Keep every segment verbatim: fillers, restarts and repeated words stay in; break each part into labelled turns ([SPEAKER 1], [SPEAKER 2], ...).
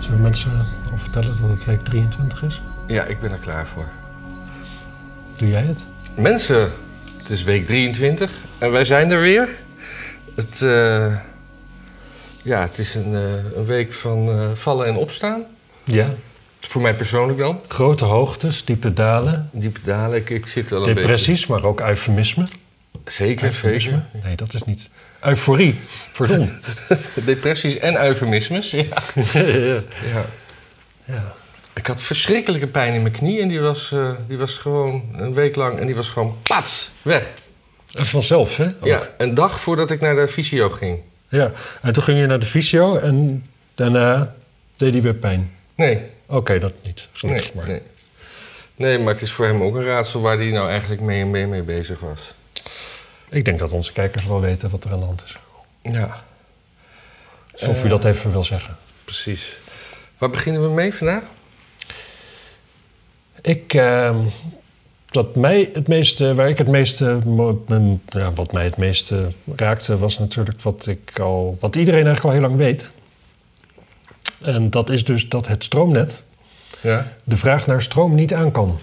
[SPEAKER 1] Zullen mensen al vertellen dat het week drieëntwintig is?
[SPEAKER 2] Ja, ik ben er klaar voor.
[SPEAKER 1] Doe jij het?
[SPEAKER 2] Mensen, het is week drieëntwintig en wij zijn er weer. Het, uh, ja, het is een, uh, een week van uh, vallen en opstaan.
[SPEAKER 1] Ja.
[SPEAKER 2] Voor mij persoonlijk dan.
[SPEAKER 1] Grote hoogtes, diepe dalen.
[SPEAKER 2] Diepe dalen, ik, ik zit al een
[SPEAKER 1] Depressies,
[SPEAKER 2] beetje...
[SPEAKER 1] maar ook eufemisme.
[SPEAKER 2] Zeker,
[SPEAKER 1] Eufemisme?
[SPEAKER 2] zeker.
[SPEAKER 1] Nee, dat is niet. Euforie, pardon.
[SPEAKER 2] Depressies en eufemismes, ja.
[SPEAKER 1] ja, ja.
[SPEAKER 2] ja.
[SPEAKER 1] ja.
[SPEAKER 2] Ik had verschrikkelijke pijn in mijn knie en die was, uh, die was gewoon een week lang en die was gewoon pats, weg.
[SPEAKER 1] En vanzelf, hè? Ook.
[SPEAKER 2] Ja, een dag voordat ik naar de fysio ging.
[SPEAKER 1] Ja, en toen ging je naar de fysio en daarna deed hij weer pijn.
[SPEAKER 2] Nee.
[SPEAKER 1] Oké, okay, dat niet. Gelukkig
[SPEAKER 2] nee,
[SPEAKER 1] maar.
[SPEAKER 2] Nee. nee, maar het is voor hem ook een raadsel waar hij nou eigenlijk mee en mee, mee bezig was.
[SPEAKER 1] Ik denk dat onze kijkers wel weten wat er aan de hand is.
[SPEAKER 2] Ja.
[SPEAKER 1] Alsof uh, u dat even wil zeggen.
[SPEAKER 2] Precies. Waar beginnen we mee vandaag?
[SPEAKER 1] Ik, uh, wat mij het meeste, waar ik het meeste, ja, wat mij het meeste raakte, was natuurlijk wat ik al, wat iedereen eigenlijk al heel lang weet. En dat is dus dat het stroomnet
[SPEAKER 2] ja.
[SPEAKER 1] de vraag naar stroom niet aan kan.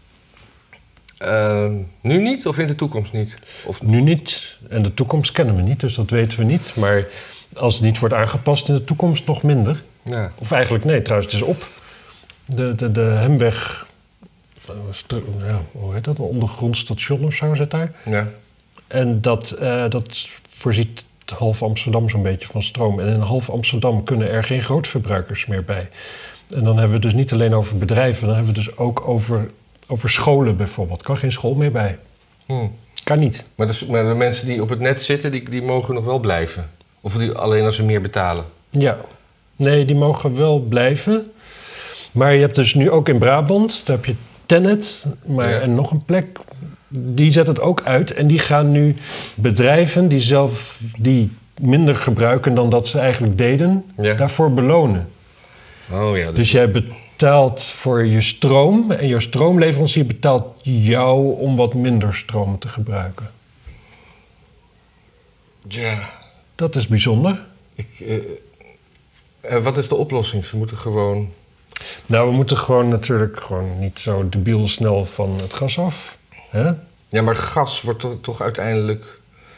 [SPEAKER 2] Uh, nu niet of in de toekomst niet? Of...
[SPEAKER 1] Nu niet en de toekomst kennen we niet, dus dat weten we niet. Maar als het niet wordt aangepast in de toekomst nog minder.
[SPEAKER 2] Ja.
[SPEAKER 1] Of eigenlijk nee, trouwens het is op. De, de, de Hemweg, ja, hoe heet dat, een ondergrond station of zo zit daar.
[SPEAKER 2] Ja.
[SPEAKER 1] En dat, uh, dat voorziet half Amsterdam zo'n beetje van stroom. En in half Amsterdam kunnen er geen grootverbruikers meer bij. En dan hebben we het dus niet alleen over bedrijven, dan hebben we het dus ook over, over scholen bijvoorbeeld. Kan geen school meer bij.
[SPEAKER 2] Hmm.
[SPEAKER 1] Kan niet.
[SPEAKER 2] Maar de, maar de mensen die op het net zitten, die, die mogen nog wel blijven? Of die, alleen als ze meer betalen?
[SPEAKER 1] Ja. Nee, die mogen wel blijven. Maar je hebt dus nu ook in Brabant, daar heb je Tennet, maar ja. en nog een plek, die zet het ook uit. En die gaan nu bedrijven die zelf die minder gebruiken dan dat ze eigenlijk deden, ja. daarvoor belonen.
[SPEAKER 2] Oh ja, dus...
[SPEAKER 1] dus jij betaalt voor je stroom en je stroomleverancier betaalt jou om wat minder stroom te gebruiken.
[SPEAKER 2] Ja.
[SPEAKER 1] Dat is bijzonder.
[SPEAKER 2] Ik, uh, uh, wat is de oplossing? Ze moeten gewoon...
[SPEAKER 1] Nou, we moeten gewoon natuurlijk gewoon niet zo debiel snel van het gas af. Hè?
[SPEAKER 2] Ja, maar gas wordt to- toch uiteindelijk...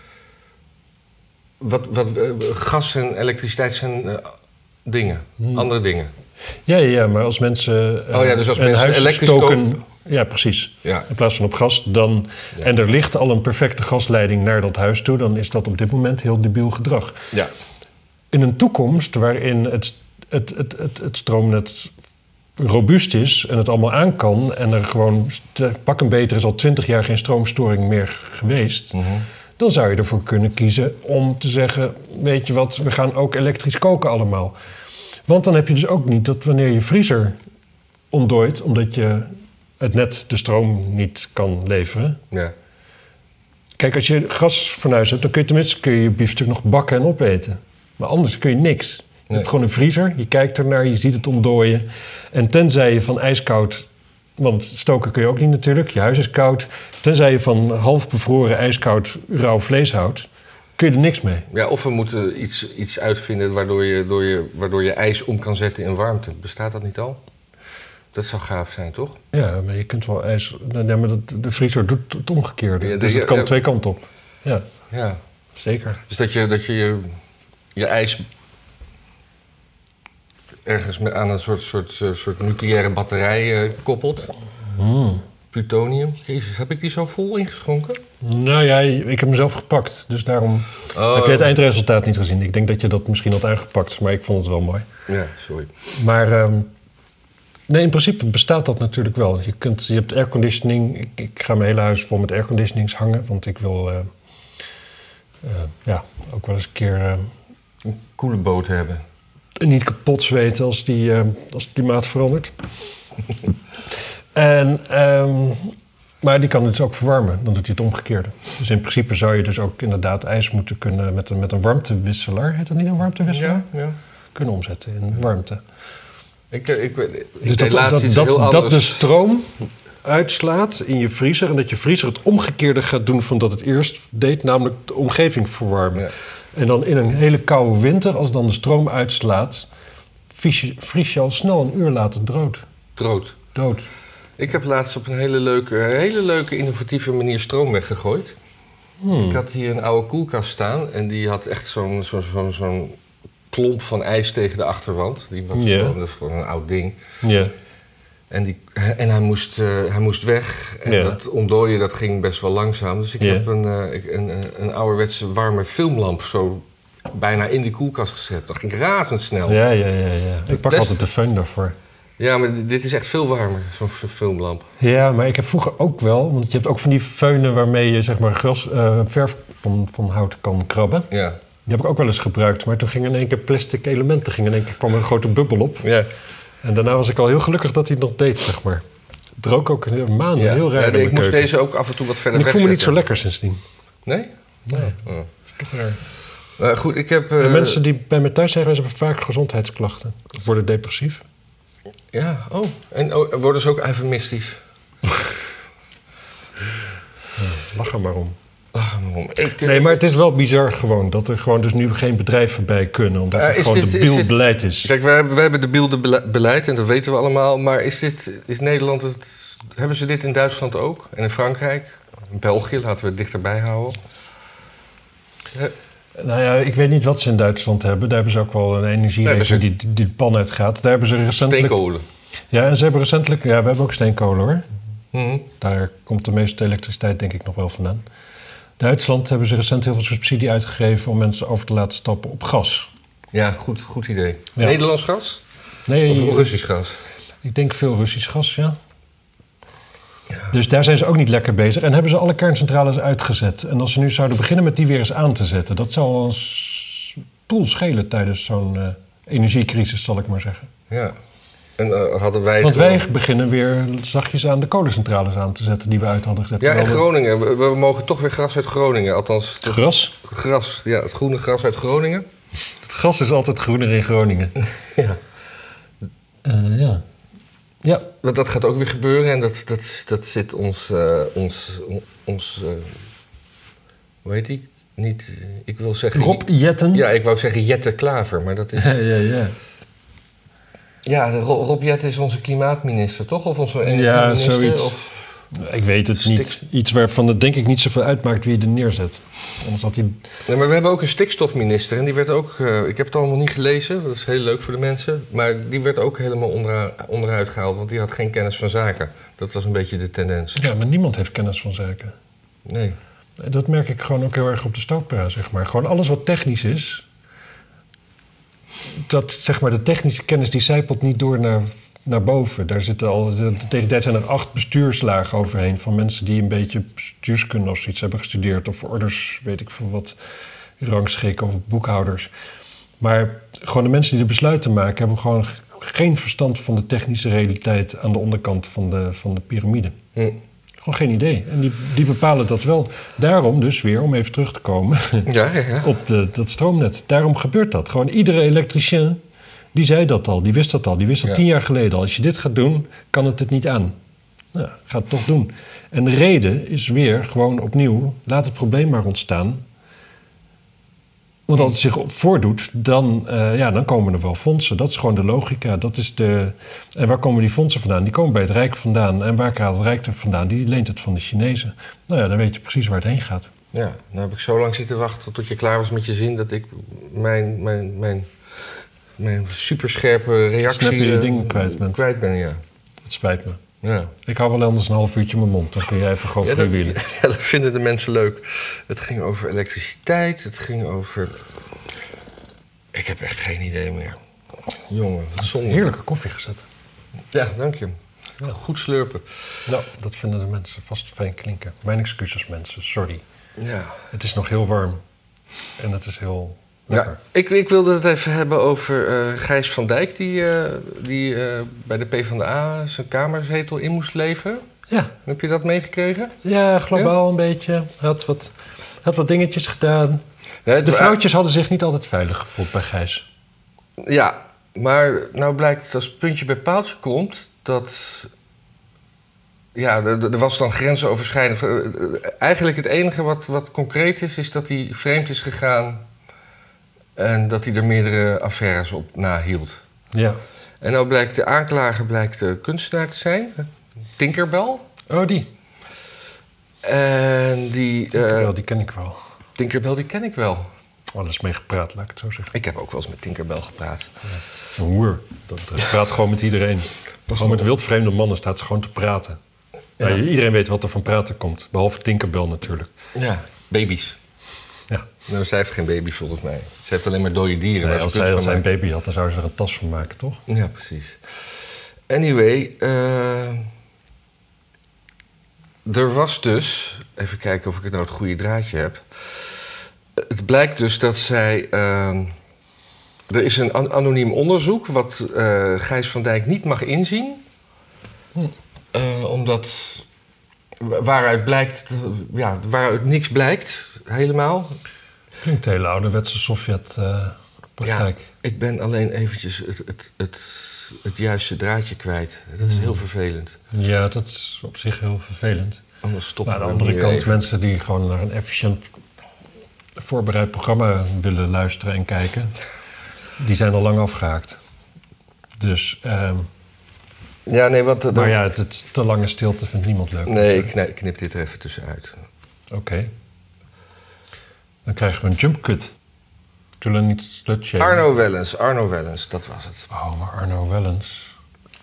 [SPEAKER 2] Wat, wat, uh, gas en elektriciteit zijn uh, dingen, hmm. andere dingen.
[SPEAKER 1] Ja, ja, maar als mensen uh,
[SPEAKER 2] oh, ja, dus als
[SPEAKER 1] een
[SPEAKER 2] mensen
[SPEAKER 1] huis
[SPEAKER 2] elektrisch
[SPEAKER 1] stoken...
[SPEAKER 2] koken...
[SPEAKER 1] Ja, precies.
[SPEAKER 2] Ja.
[SPEAKER 1] In plaats van op gas, dan... Ja. En er ligt al een perfecte gasleiding naar dat huis toe... dan is dat op dit moment heel debiel gedrag.
[SPEAKER 2] Ja.
[SPEAKER 1] In een toekomst waarin het, het, het, het, het stroomnet robuust is... en het allemaal aan kan... en er gewoon, pak een beter, is al twintig jaar geen stroomstoring meer geweest...
[SPEAKER 2] Mm-hmm.
[SPEAKER 1] dan zou je ervoor kunnen kiezen om te zeggen... weet je wat, we gaan ook elektrisch koken allemaal. Want dan heb je dus ook niet dat wanneer je vriezer ontdooit... omdat je het net de stroom niet kan leveren...
[SPEAKER 2] Ja.
[SPEAKER 1] Kijk, als je gasfornuis hebt, dan kun je tenminste kun je, je biefstuk nog bakken en opeten. Maar anders kun je niks. Je nee. hebt gewoon een vriezer, je kijkt ernaar, je ziet het ontdooien. En tenzij je van ijskoud... want stoken kun je ook niet natuurlijk, je huis is koud. Tenzij je van half bevroren ijskoud rauw vlees houdt... kun je er niks mee.
[SPEAKER 2] Ja, of we moeten iets, iets uitvinden waardoor je, door je, waardoor je ijs om kan zetten in warmte. Bestaat dat niet al? Dat zou gaaf zijn, toch?
[SPEAKER 1] Ja, maar je kunt wel ijs... Ja, maar dat, de vriezer doet het omgekeerde. Ja, de, dus het kan ja, twee kanten op. Ja,
[SPEAKER 2] ja.
[SPEAKER 1] Zeker.
[SPEAKER 2] Dus dat je dat je, je, je ijs ergens met, aan een soort, soort, soort nucleaire batterij uh, koppelt.
[SPEAKER 1] Mm.
[SPEAKER 2] Plutonium. Jezus, heb ik die zo vol ingeschonken?
[SPEAKER 1] Nou ja, ik heb hem zelf gepakt. Dus daarom oh, heb je het eindresultaat niet gezien. Ik denk dat je dat misschien had aangepakt, maar ik vond het wel mooi.
[SPEAKER 2] Ja, sorry.
[SPEAKER 1] Maar... Um, Nee, in principe bestaat dat natuurlijk wel. Je, kunt, je hebt airconditioning. Ik, ik ga mijn hele huis vol met airconditionings hangen. Want ik wil uh, uh, ja, ook wel eens een keer... Uh,
[SPEAKER 2] een koele boot hebben.
[SPEAKER 1] Niet kapot zweten als, die, uh, als het klimaat verandert. en, um, maar die kan het dus ook verwarmen. Dan doet hij het omgekeerde. Dus in principe zou je dus ook inderdaad ijs moeten kunnen... met een, met een warmtewisselaar, heet dat niet een warmtewisselaar?
[SPEAKER 2] Ja, ja.
[SPEAKER 1] Kunnen omzetten in warmte.
[SPEAKER 2] Ik, ik, ik,
[SPEAKER 1] dus dat, dat, dat, dat, dat de stroom uitslaat in je vriezer... en dat je vriezer het omgekeerde gaat doen van dat het eerst deed... namelijk de omgeving verwarmen. Ja. En dan in een hele koude winter, als dan de stroom uitslaat... vries je, vries je al snel een uur later dood.
[SPEAKER 2] Dood.
[SPEAKER 1] Dood.
[SPEAKER 2] Ik heb laatst op een hele leuke, hele leuke innovatieve manier stroom weggegooid. Hmm. Ik had hier een oude koelkast staan en die had echt zo'n zo, zo, zo'n klomp van ijs tegen de achterwand. Die was
[SPEAKER 1] Yeah.
[SPEAKER 2] gewoon, dat is gewoon een oud ding.
[SPEAKER 1] Ja. Yeah.
[SPEAKER 2] En, die, en hij, moest, uh, hij moest weg. En
[SPEAKER 1] Yeah.
[SPEAKER 2] dat ontdooien dat ging best wel langzaam. Dus ik
[SPEAKER 1] Yeah.
[SPEAKER 2] heb een, uh, ik, een, een ouderwetse warme filmlamp zo bijna in die koelkast gezet. Dat ging razendsnel.
[SPEAKER 1] Ja, ja, ja, ja. Ik pak
[SPEAKER 2] best...
[SPEAKER 1] altijd de föhn daarvoor.
[SPEAKER 2] Ja, maar dit is echt veel warmer, zo'n filmlamp.
[SPEAKER 1] Ja, maar ik heb vroeger ook wel... Want je hebt ook van die föhnen waarmee je zeg maar gras, uh, verf van, van hout kan krabben.
[SPEAKER 2] Ja.
[SPEAKER 1] Die heb ik ook wel eens gebruikt. Maar toen gingen in één keer plastic elementen. Gingen in één keer kwam er een grote bubbel op.
[SPEAKER 2] Ja.
[SPEAKER 1] En daarna was ik al heel gelukkig dat hij het nog deed, zeg maar. Het rook ook een maand
[SPEAKER 2] Ja.
[SPEAKER 1] heel raar
[SPEAKER 2] Ja,
[SPEAKER 1] in
[SPEAKER 2] nee, ik
[SPEAKER 1] mijn
[SPEAKER 2] moest
[SPEAKER 1] keuken.
[SPEAKER 2] deze ook af en toe wat verder
[SPEAKER 1] En ik voel me niet zo
[SPEAKER 2] wegzetten.
[SPEAKER 1] lekker sindsdien.
[SPEAKER 2] Nee?
[SPEAKER 1] Nee,
[SPEAKER 2] Oh.
[SPEAKER 1] dat is toch raar.
[SPEAKER 2] Uh, goed, ik heb... Uh...
[SPEAKER 1] De mensen die bij me thuis zijn geweest hebben vaak gezondheidsklachten. Of worden depressief.
[SPEAKER 2] Ja, oh. En oh, worden ze ook eufemistisch?
[SPEAKER 1] Ja, lach er maar om.
[SPEAKER 2] Ach, man. Ik, uh...
[SPEAKER 1] Nee, maar het is wel bizar gewoon dat er gewoon dus nu geen bedrijven bij kunnen. Omdat
[SPEAKER 2] Uh,
[SPEAKER 1] het
[SPEAKER 2] is
[SPEAKER 1] gewoon
[SPEAKER 2] dit-
[SPEAKER 1] debiel
[SPEAKER 2] is dit-
[SPEAKER 1] beleid is.
[SPEAKER 2] Kijk, wij hebben, wij hebben de beelden beleid en dat weten we allemaal. Maar is, dit, is Nederland het... Hebben ze dit in Duitsland ook? En in Frankrijk? In België, laten we het dichterbij houden. Ja.
[SPEAKER 1] Nou ja, ik weet niet wat ze in Duitsland hebben. Daar hebben ze ook wel een energierekening
[SPEAKER 2] Nee,
[SPEAKER 1] die, die, die de pan uitgaat. Daar hebben ze recentelijk...
[SPEAKER 2] Steenkolen.
[SPEAKER 1] Ja, en ze hebben recentelijk... Ja, we hebben ook steenkolen hoor.
[SPEAKER 2] Mhm.
[SPEAKER 1] Daar komt de meeste elektriciteit denk ik nog wel vandaan. Duitsland hebben ze recent heel veel subsidie uitgegeven om mensen over te laten stappen op gas.
[SPEAKER 2] Ja, goed, goed idee.
[SPEAKER 1] Ja.
[SPEAKER 2] Nederlands gas?
[SPEAKER 1] Nee,
[SPEAKER 2] Of Russisch gas?
[SPEAKER 1] ik denk veel Russisch gas, ja.
[SPEAKER 2] Ja.
[SPEAKER 1] Dus daar zijn ze ook niet lekker bezig. En hebben ze alle kerncentrales uitgezet. En als ze nu zouden beginnen met die weer eens aan te zetten... dat zou al een spoel schelen tijdens zo'n uh, energiecrisis, zal ik maar zeggen.
[SPEAKER 2] Ja. En uh, hadden wij...
[SPEAKER 1] Want
[SPEAKER 2] gewoon-
[SPEAKER 1] wij beginnen weer zachtjes aan de kolencentrales aan te zetten... die we uit hadden gezet.
[SPEAKER 2] Ja, in
[SPEAKER 1] Terwijl we-
[SPEAKER 2] Groningen. We, we mogen toch weer gras uit Groningen. Althans, het
[SPEAKER 1] Gras.
[SPEAKER 2] gras. Ja, het groene gras uit Groningen.
[SPEAKER 1] Het gras is altijd groener in Groningen.
[SPEAKER 2] Ja.
[SPEAKER 1] Uh, ja. Ja.
[SPEAKER 2] Dat, dat gaat ook weer gebeuren en dat, dat, dat zit ons, uh, ons, ons uh, hoe heet die? Niet, uh, ik wil zeggen...
[SPEAKER 1] Rob Jetten.
[SPEAKER 2] Ja, ik wou zeggen Jette Klaver, maar dat is...
[SPEAKER 1] Ja, ja, ja.
[SPEAKER 2] Ja, Rob, Rob Jette is onze klimaatminister, toch? Of onze
[SPEAKER 1] Ja,
[SPEAKER 2] energieminister?
[SPEAKER 1] zoiets.
[SPEAKER 2] Of...
[SPEAKER 1] Ik weet het
[SPEAKER 2] Stik-
[SPEAKER 1] niet. Iets waarvan het denk ik niet zoveel uitmaakt wie je er neerzet. Anders had hij...
[SPEAKER 2] Nee, maar we hebben ook een stikstofminister en die werd ook... Uh, ik heb het allemaal niet gelezen, dat is heel leuk voor de mensen. Maar die werd ook helemaal ondera- onderuit gehaald, want die had geen kennis van zaken. Dat was een beetje de tendens.
[SPEAKER 1] Ja, maar niemand heeft kennis van zaken.
[SPEAKER 2] Nee.
[SPEAKER 1] Dat merk ik gewoon ook heel erg op de stootpera, zeg maar. Gewoon alles wat technisch is... Dat, zeg maar, de technische kennis die zijpelt niet door naar, naar boven. Daar zitten al... de- Tegen die tijd zijn er acht bestuurslagen overheen... van mensen die een beetje bestuurskunde of zoiets hebben gestudeerd... of orders, weet ik veel wat, rangschikken of boekhouders. Maar gewoon de mensen die de besluiten maken... hebben gewoon g- geen verstand van de technische realiteit... aan de onderkant van de, van de piramide.
[SPEAKER 2] Hm.
[SPEAKER 1] Gewoon geen idee. En die, die bepalen dat wel. Daarom dus weer, om even terug te komen...
[SPEAKER 2] Ja, ja, ja.
[SPEAKER 1] op de, dat stroomnet. Daarom gebeurt dat. Gewoon iedere elektricien, die zei dat al. Die wist dat al. Die wist dat
[SPEAKER 2] Ja.
[SPEAKER 1] tien jaar geleden al. Als je dit gaat doen, kan het het niet aan. Nou, ga het toch doen. En de reden is weer gewoon opnieuw... laat het probleem maar ontstaan. Want als het zich voordoet, dan, uh, ja, dan komen er wel fondsen. Dat is gewoon de logica. Dat is de... En waar komen die fondsen vandaan? Die komen bij het Rijk vandaan. En waar gaat het Rijk er vandaan? Die leent het van de Chinezen. Nou ja, dan weet je precies waar het heen gaat.
[SPEAKER 2] Ja, nou heb ik zo lang zitten wachten tot je klaar was met je zin... dat ik mijn, mijn, mijn, mijn superscherpe reactie
[SPEAKER 1] Snap je je
[SPEAKER 2] eh,
[SPEAKER 1] ding kwijt bent.
[SPEAKER 2] kwijt ben, ja.
[SPEAKER 1] Het spijt me.
[SPEAKER 2] Ja.
[SPEAKER 1] Ik hou wel anders een half uurtje mijn mond. Dan kun jij even gewoon
[SPEAKER 2] Ja, dat,
[SPEAKER 1] freewheelen.
[SPEAKER 2] ja, dat vinden de mensen leuk. Het ging over elektriciteit, het ging over... Ik heb echt geen idee meer. Jongen, wat zonde.
[SPEAKER 1] Heerlijke koffie gezet.
[SPEAKER 2] Ja, dank je. Ja, goed slurpen.
[SPEAKER 1] Nou, dat vinden de mensen vast fijn klinken. Mijn excuses mensen, sorry.
[SPEAKER 2] Ja.
[SPEAKER 1] Het is nog heel warm. En het is heel lekker.
[SPEAKER 2] Ja, ik, ik wilde het even hebben over uh, Gijs van Dijk... die, uh, die uh, bij de PvdA zijn kamerzetel in moest leveren.
[SPEAKER 1] Ja,
[SPEAKER 2] Heb je dat meegekregen?
[SPEAKER 1] ja globaal een beetje. Had wat, had wat dingetjes gedaan.
[SPEAKER 2] Nee, het-
[SPEAKER 1] De vrouwtjes hadden zich niet altijd veilig gevoeld bij Gijs.
[SPEAKER 2] Ja, maar nou blijkt dat als het puntje bij paaltje komt... dat... Ja, er, er was dan grensoverschrijdend. Eigenlijk het enige wat, wat concreet is... is dat hij vreemd is gegaan... en dat hij er meerdere affaires op nahield.
[SPEAKER 1] Ja.
[SPEAKER 2] En nou blijkt de aanklager blijkt de kunstenaar te zijn. Tinkerbell.
[SPEAKER 1] Oh, die.
[SPEAKER 2] En die...
[SPEAKER 1] Tinkerbell,
[SPEAKER 2] uh,
[SPEAKER 1] die ken ik wel.
[SPEAKER 2] Tinkerbell, die ken ik wel.
[SPEAKER 1] Alles mee gepraat, laat ik het zo zeggen.
[SPEAKER 2] Ik heb ook wel eens met Tinkerbell gepraat.
[SPEAKER 1] Ja. Een hoer. Dat praat gewoon met iedereen. Gewoon met wildvreemde mannen staat ze gewoon te praten. Ja. Nou, iedereen weet wat er van praten komt. Behalve Tinkerbell natuurlijk.
[SPEAKER 2] Ja, baby's.
[SPEAKER 1] Ja.
[SPEAKER 2] Nou, zij heeft geen baby's volgens mij. Ze heeft alleen maar dode dieren.
[SPEAKER 1] Nee,
[SPEAKER 2] als
[SPEAKER 1] als zij, als zij een baby had, dan zou ze er een tas van maken, toch?
[SPEAKER 2] Ja, precies. Anyway, uh, er was dus... Even kijken of ik het nou het goede draadje heb. Het blijkt dus dat zij... Uh, er is een an- anoniem onderzoek wat uh, Gijs van Dijk niet mag inzien. Hm. Uh, omdat... Waaruit blijkt... Ja, waaruit niks blijkt, helemaal.
[SPEAKER 1] Klinkt een hele ouderwetse Sovjet-praktijk.
[SPEAKER 2] Uh, ja, ik ben alleen eventjes het, het, het, het juiste draadje kwijt. Dat is heel vervelend.
[SPEAKER 1] Ja, dat is op zich heel vervelend.
[SPEAKER 2] Anders stoppen
[SPEAKER 1] maar aan de andere kant,
[SPEAKER 2] even.
[SPEAKER 1] mensen die gewoon naar een efficiënt voorbereid programma willen luisteren en kijken, die zijn al lang afgehaakt. Dus... Um,
[SPEAKER 2] ja, nee, wat...
[SPEAKER 1] Maar ja, het, het te lange stilte vindt niemand leuk.
[SPEAKER 2] Nee, ik knip, knip dit er even tussenuit.
[SPEAKER 1] Oké. Okay. Dan krijgen we een jump cut. Zullen we niet slutshamen?
[SPEAKER 2] Arno Wellens, Arno Wellens, dat was het.
[SPEAKER 1] Oh, maar Arno Wellens.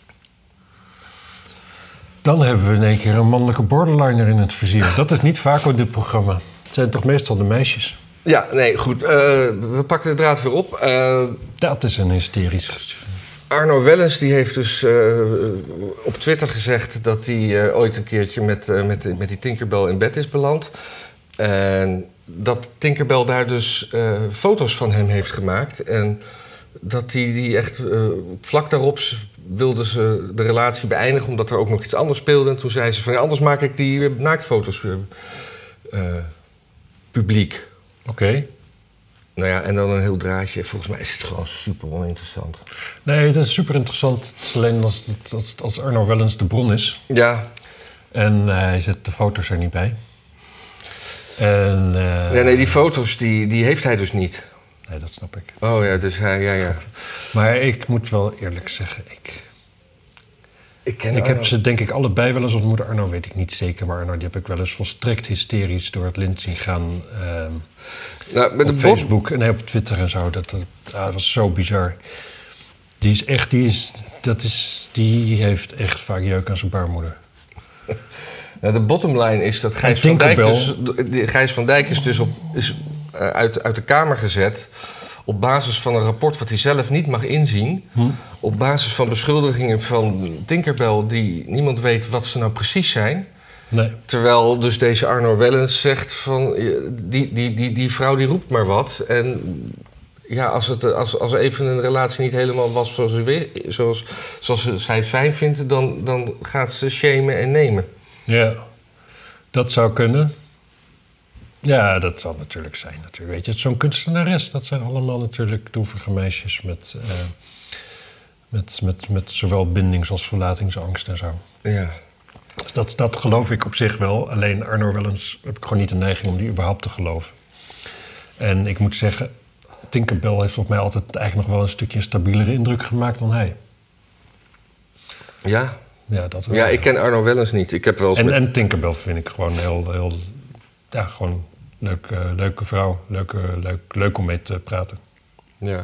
[SPEAKER 1] Dan hebben we in één keer een mannelijke borderliner in het vizier. Dat is niet vaak op dit programma. Het zijn toch meestal de meisjes?
[SPEAKER 2] Ja, nee, goed. Uh, we pakken de draad weer op. Uh,
[SPEAKER 1] dat is een hysterisch...
[SPEAKER 2] Arno Wellens die heeft dus uh, op Twitter gezegd dat hij uh, ooit een keertje met, uh, met, met die Tinkerbell in bed is beland. En dat Tinkerbell daar dus uh, foto's van hem heeft gemaakt. En dat hij die echt uh, vlak daarop wilde ze de relatie beëindigen omdat er ook nog iets anders speelde. En toen zei ze van ja, anders maak ik die uh, naaktfoto's uh, uh, publiek.
[SPEAKER 1] Oké. Okay.
[SPEAKER 2] Nou ja, en dan een heel draadje. Volgens mij is het gewoon super oninteressant.
[SPEAKER 1] Nee, het is super interessant. Het is alleen als, als, als Arno Wellens de bron is.
[SPEAKER 2] Ja.
[SPEAKER 1] En uh, hij zet de foto's er niet bij. En, uh,
[SPEAKER 2] ja, nee, die foto's die, die heeft hij dus niet.
[SPEAKER 1] Nee, dat snap ik.
[SPEAKER 2] Oh ja, dus hij, ja, ja.
[SPEAKER 1] Maar ik moet wel eerlijk zeggen, ik...
[SPEAKER 2] Ik, ken
[SPEAKER 1] ik heb ze denk ik allebei wel eens ontmoet. Arno weet ik niet zeker, maar Arno die heb ik wel eens volstrekt hysterisch door het lint zien gaan. Uh, nou, met op de Facebook en nee, op Twitter en zo. Dat, dat, ah, dat was zo bizar. Die is echt, die is, dat is, die heeft echt vaak jeuk aan zijn baarmoeder.
[SPEAKER 2] Nou, de bottomline is dat Gijs van Dijk dus, Gijs van Dijk is dus op, is, uh, uit, uit de Kamer gezet op basis van een rapport wat hij zelf niet mag inzien. Hm. Op basis van beschuldigingen van Tinkerbell die niemand weet wat ze nou precies zijn.
[SPEAKER 1] Nee.
[SPEAKER 2] Terwijl dus deze Arno Wellens zegt van die, die, die, die vrouw die roept maar wat. En ja, als, het, als, als even een relatie niet helemaal was zoals, ze weer, zoals, zoals zij het fijn vindt, dan, dan gaat ze shamen en nemen.
[SPEAKER 1] Ja, dat zou kunnen. Ja, dat zal natuurlijk zijn. Natuurlijk. Weet je, zo'n kunstenares, dat zijn allemaal natuurlijk droevige meisjes met, uh, met, met, met zowel bindings- als verlatingsangst en zo.
[SPEAKER 2] Ja.
[SPEAKER 1] Dat, dat geloof ik op zich wel. Alleen Arno Wellens heb ik gewoon niet de neiging om die überhaupt te geloven. En ik moet zeggen, Tinkerbell heeft op mij altijd eigenlijk nog wel een stukje een stabielere indruk gemaakt dan hij.
[SPEAKER 2] Ja?
[SPEAKER 1] Ja, dat wel.
[SPEAKER 2] Ja, ik ken Arno Wellens niet. Ik heb wel eens
[SPEAKER 1] en,
[SPEAKER 2] met...
[SPEAKER 1] en Tinkerbell vind ik gewoon heel, heel ja, gewoon leuk, uh, leuke vrouw. Leuk, uh, leuk, leuk om mee te praten.
[SPEAKER 2] Ja.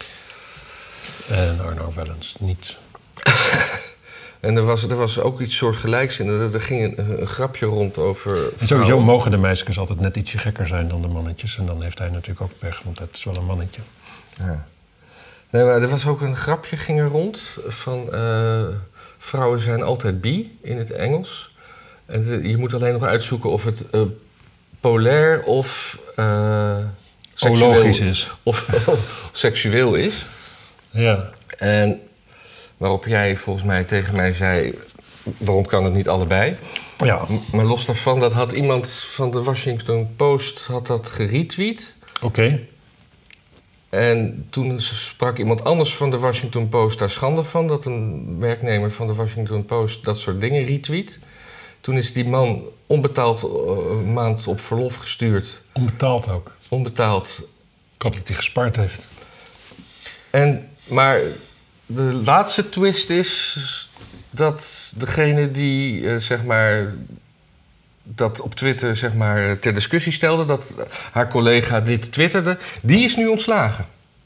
[SPEAKER 1] En Arno Wellens niet.
[SPEAKER 2] En er was, er was ook iets soortgelijks in. Er, er ging een, een grapje rond over...
[SPEAKER 1] En sowieso mogen de meisjes altijd net ietsje gekker zijn dan de mannetjes. En dan heeft hij natuurlijk ook pech, want het is wel een mannetje.
[SPEAKER 2] Ja. Nee, maar er was ook een grapje ging er rond van... Uh, vrouwen zijn altijd bi in het Engels. En de, je moet alleen nog uitzoeken of het uh, polair of... Uh, seksueel,
[SPEAKER 1] logisch is.
[SPEAKER 2] Of, of seksueel is.
[SPEAKER 1] Ja.
[SPEAKER 2] En... waarop jij volgens mij tegen mij zei... waarom kan het niet allebei?
[SPEAKER 1] Ja.
[SPEAKER 2] Maar los daarvan, dat had iemand van de Washington Post had dat geretweet.
[SPEAKER 1] Oké. Okay.
[SPEAKER 2] En toen sprak iemand anders van de Washington Post daar schande van... dat een werknemer van de Washington Post dat soort dingen retweet. Toen is die man onbetaald uh, maand op verlof gestuurd.
[SPEAKER 1] Onbetaald ook?
[SPEAKER 2] Onbetaald.
[SPEAKER 1] Ik hoop dat hij gespaard heeft.
[SPEAKER 2] En, maar... de laatste twist is dat degene die, uh, zeg maar, dat op Twitter, zeg maar, ter discussie stelde, dat haar collega dit twitterde, die is nu ontslagen.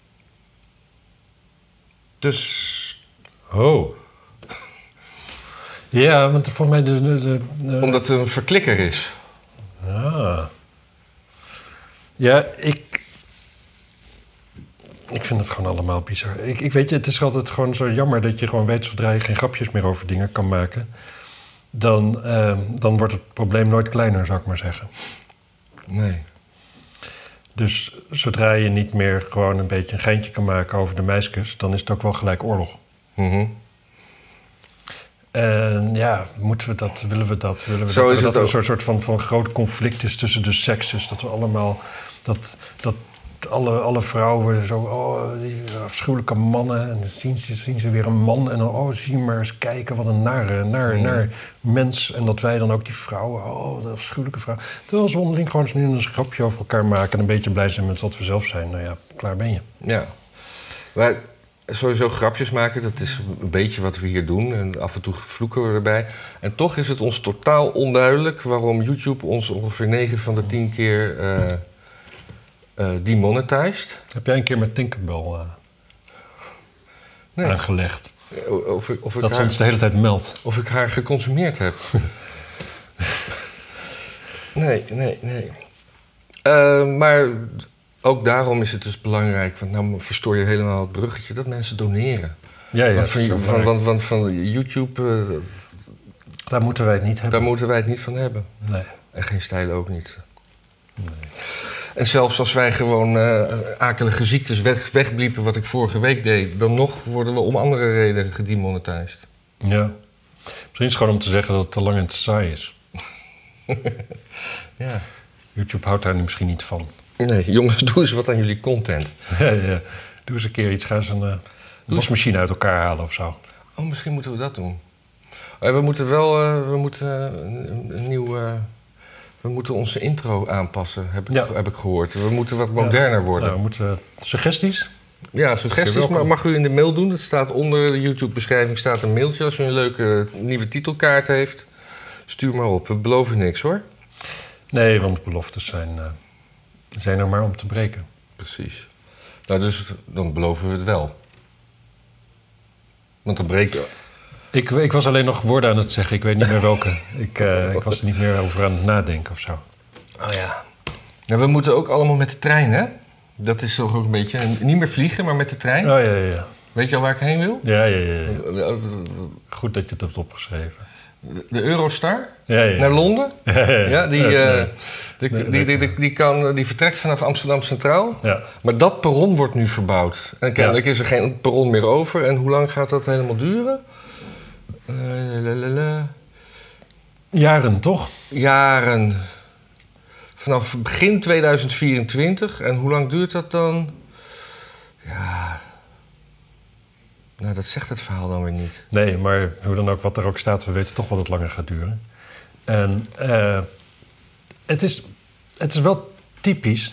[SPEAKER 2] Dus...
[SPEAKER 1] Oh. Ja, want volgens mij... De, de, de, de...
[SPEAKER 2] Omdat het een verklikker is.
[SPEAKER 1] Ah. Ja, ik... Ik vind het gewoon allemaal bizar. Ik, ik weet je, het is altijd gewoon zo jammer dat je gewoon weet... zodra je geen grapjes meer over dingen kan maken... dan, uh, dan wordt het probleem nooit kleiner, zou ik maar zeggen.
[SPEAKER 2] Nee.
[SPEAKER 1] Dus zodra je niet meer gewoon een beetje een geintje kan maken over de meisjes... dan is het ook wel gelijk oorlog.
[SPEAKER 2] Mm-hmm.
[SPEAKER 1] En ja, moeten we dat, willen we dat? Willen we
[SPEAKER 2] Zo
[SPEAKER 1] dat,
[SPEAKER 2] is
[SPEAKER 1] dat
[SPEAKER 2] het
[SPEAKER 1] er een soort, soort van, van groot conflict is tussen de sekses? Dat we allemaal... Dat, dat alle, alle vrouwen zo... Oh, die afschuwelijke mannen. En dan zien ze, zien ze weer een man. En dan, oh, zie maar eens kijken. Wat een nare, naar,
[SPEAKER 2] mm.
[SPEAKER 1] naar mens. En dat wij dan ook die vrouwen... Oh, de afschuwelijke vrouw. Terwijl ze onderling gewoon eens nu een grapje over elkaar maken... en een beetje blij zijn met wat we zelf zijn. Nou ja, klaar ben je.
[SPEAKER 2] Ja. Maar sowieso grapjes maken, dat is een beetje wat we hier doen. En af en toe vloeken we erbij. En toch is het ons totaal onduidelijk... waarom YouTube ons ongeveer negen van de tien keer... Uh, Uh, demonetized.
[SPEAKER 1] Heb jij een keer met Tinkerbell uh, nee. aangelegd?
[SPEAKER 2] Of ik, of ik
[SPEAKER 1] dat
[SPEAKER 2] haar,
[SPEAKER 1] ze ons de hele tijd meldt.
[SPEAKER 2] Of ik haar geconsumeerd heb. nee, nee, nee. Uh, maar ook daarom is het dus belangrijk... want nou verstoor je helemaal het bruggetje... dat mensen doneren.
[SPEAKER 1] Ja, ja.
[SPEAKER 2] Want van, van, van, van, van YouTube... Uh,
[SPEAKER 1] daar moeten wij het niet hebben.
[SPEAKER 2] Daar moeten wij het niet van hebben.
[SPEAKER 1] Nee.
[SPEAKER 2] En geen stijl ook niet.
[SPEAKER 1] Nee.
[SPEAKER 2] En zelfs als wij gewoon uh, akelige ziektes weg, wegbliepen... wat ik vorige week deed... dan nog worden we om andere redenen gedemonetized.
[SPEAKER 1] Ja. Misschien is het gewoon om te zeggen dat het te lang en te saai is.
[SPEAKER 2] Ja.
[SPEAKER 1] YouTube houdt daar misschien niet van.
[SPEAKER 2] Nee, jongens, doe eens wat aan jullie content.
[SPEAKER 1] ja, ja. Doe eens een keer iets. Ga eens een uh, wasmachine uit elkaar halen of zo.
[SPEAKER 2] Oh, misschien moeten we dat doen. Uh, we moeten wel uh, we moeten, uh, een, een nieuw... Uh, We moeten onze intro aanpassen, heb ik, ja. heb ik gehoord. We moeten wat moderner worden.
[SPEAKER 1] Nou, we moeten uh, suggesties?
[SPEAKER 2] Ja, suggesties maar mag u in de mail doen. Het staat onder de YouTube-beschrijving staat een mailtje. Als u een leuke nieuwe titelkaart heeft, stuur maar op. We beloven niks, hoor.
[SPEAKER 1] Nee, want beloftes zijn, uh, zijn er maar om te breken.
[SPEAKER 2] Precies. Nou, dus dan beloven we het wel. Want dan breken...
[SPEAKER 1] Ik, ik was alleen nog woorden aan het zeggen. Ik weet niet meer welke. ik, uh, ik was er niet meer over aan het nadenken of zo.
[SPEAKER 2] Oh ja. Nou, we moeten ook allemaal met de trein, hè? Dat is toch ook een beetje... Niet meer vliegen, maar met de trein.
[SPEAKER 1] Oh ja, ja, ja.
[SPEAKER 2] Weet je al waar ik heen wil?
[SPEAKER 1] Ja, ja, ja. ja. Goed dat je het hebt opgeschreven.
[SPEAKER 2] De, de Eurostar?
[SPEAKER 1] Ja, ja, ja.
[SPEAKER 2] Naar Londen?
[SPEAKER 1] Ja, ja, ja.
[SPEAKER 2] ja die, uh,
[SPEAKER 1] ja.
[SPEAKER 2] die, die, die, die, die, die, kan, die vertrekt vanaf Amsterdam Centraal.
[SPEAKER 1] Ja.
[SPEAKER 2] Maar dat perron wordt nu verbouwd. En kennelijk
[SPEAKER 1] ja.
[SPEAKER 2] is er geen perron meer over. En hoe lang gaat dat helemaal duren? Uh,
[SPEAKER 1] Jaren, toch?
[SPEAKER 2] Jaren. Vanaf begin tweeduizend vierentwintig. En hoe lang duurt dat dan? Ja... Nou, dat zegt het verhaal dan weer niet.
[SPEAKER 1] Nee, maar hoe dan ook, wat er ook staat... we weten toch wel dat het langer gaat duren. En uh, het, is, het is wel typisch...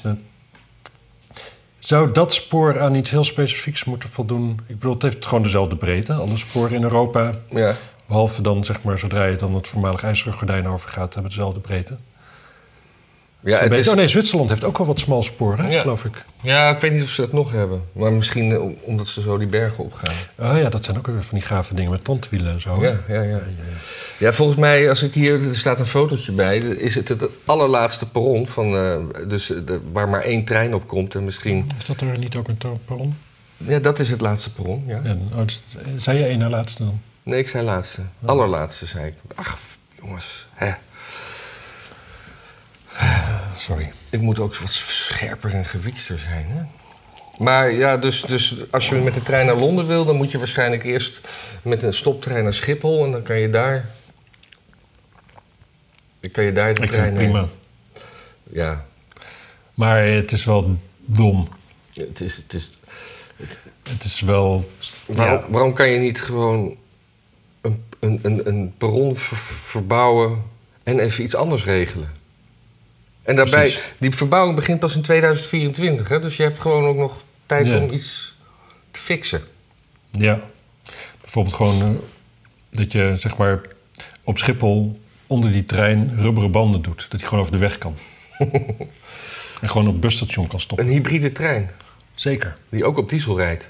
[SPEAKER 1] Zou dat spoor aan iets heel specifieks moeten voldoen? Ik bedoel, het heeft gewoon dezelfde breedte. Alle sporen in Europa...
[SPEAKER 2] Ja.
[SPEAKER 1] Behalve dan, zeg maar, zodra je dan het voormalig ijzeren gordijn overgaat... hebben dezelfde breedte.
[SPEAKER 2] Ja, het is...
[SPEAKER 1] Oh nee, Zwitserland heeft ook wel wat smal sporen,
[SPEAKER 2] ja.
[SPEAKER 1] geloof ik.
[SPEAKER 2] Ja, ik weet niet of ze dat nog hebben. Maar misschien omdat ze zo die bergen opgaan.
[SPEAKER 1] Oh ja, dat zijn ook weer van die gave dingen met tandwielen en zo.
[SPEAKER 2] Ja, ja, ja. Ja, ja. ja, volgens mij, als ik hier... Er staat een fotootje bij. Is het het allerlaatste perron van... Uh, dus de, waar maar één trein op komt en misschien...
[SPEAKER 1] Is dat er niet ook een perron?
[SPEAKER 2] Ja, dat is het laatste perron, ja.
[SPEAKER 1] ja oh, zei je één na laatste dan?
[SPEAKER 2] Nee, ik zei laatste. Oh. Allerlaatste, zei ik. Ach, jongens. Hè.
[SPEAKER 1] Sorry.
[SPEAKER 2] Ik moet ook wat scherper en gewiekster zijn, hè? Maar ja, dus, dus als je met de trein naar Londen wil... dan moet je waarschijnlijk eerst met een stoptrein naar Schiphol... en dan kan je daar... Dan kan je daar de
[SPEAKER 1] ik
[SPEAKER 2] trein
[SPEAKER 1] vind het prima.
[SPEAKER 2] Ja.
[SPEAKER 1] Maar het is wel dom.
[SPEAKER 2] Ja, het is... Het is,
[SPEAKER 1] het, het is wel...
[SPEAKER 2] Waarom,
[SPEAKER 1] ja.
[SPEAKER 2] waarom kan je niet gewoon een, een, een, een perron ver, verbouwen... en even iets anders regelen? En daarbij, Precies. die verbouwing begint pas in tweeduizend vierentwintig, hè? Dus je hebt gewoon ook nog tijd ja. om iets te fixen.
[SPEAKER 1] Ja. Bijvoorbeeld gewoon uh, dat je zeg maar op Schiphol onder die trein rubberen banden doet. Dat hij gewoon over de weg kan. En gewoon op het busstation kan stoppen.
[SPEAKER 2] Een hybride trein.
[SPEAKER 1] Zeker.
[SPEAKER 2] Die ook op diesel rijdt.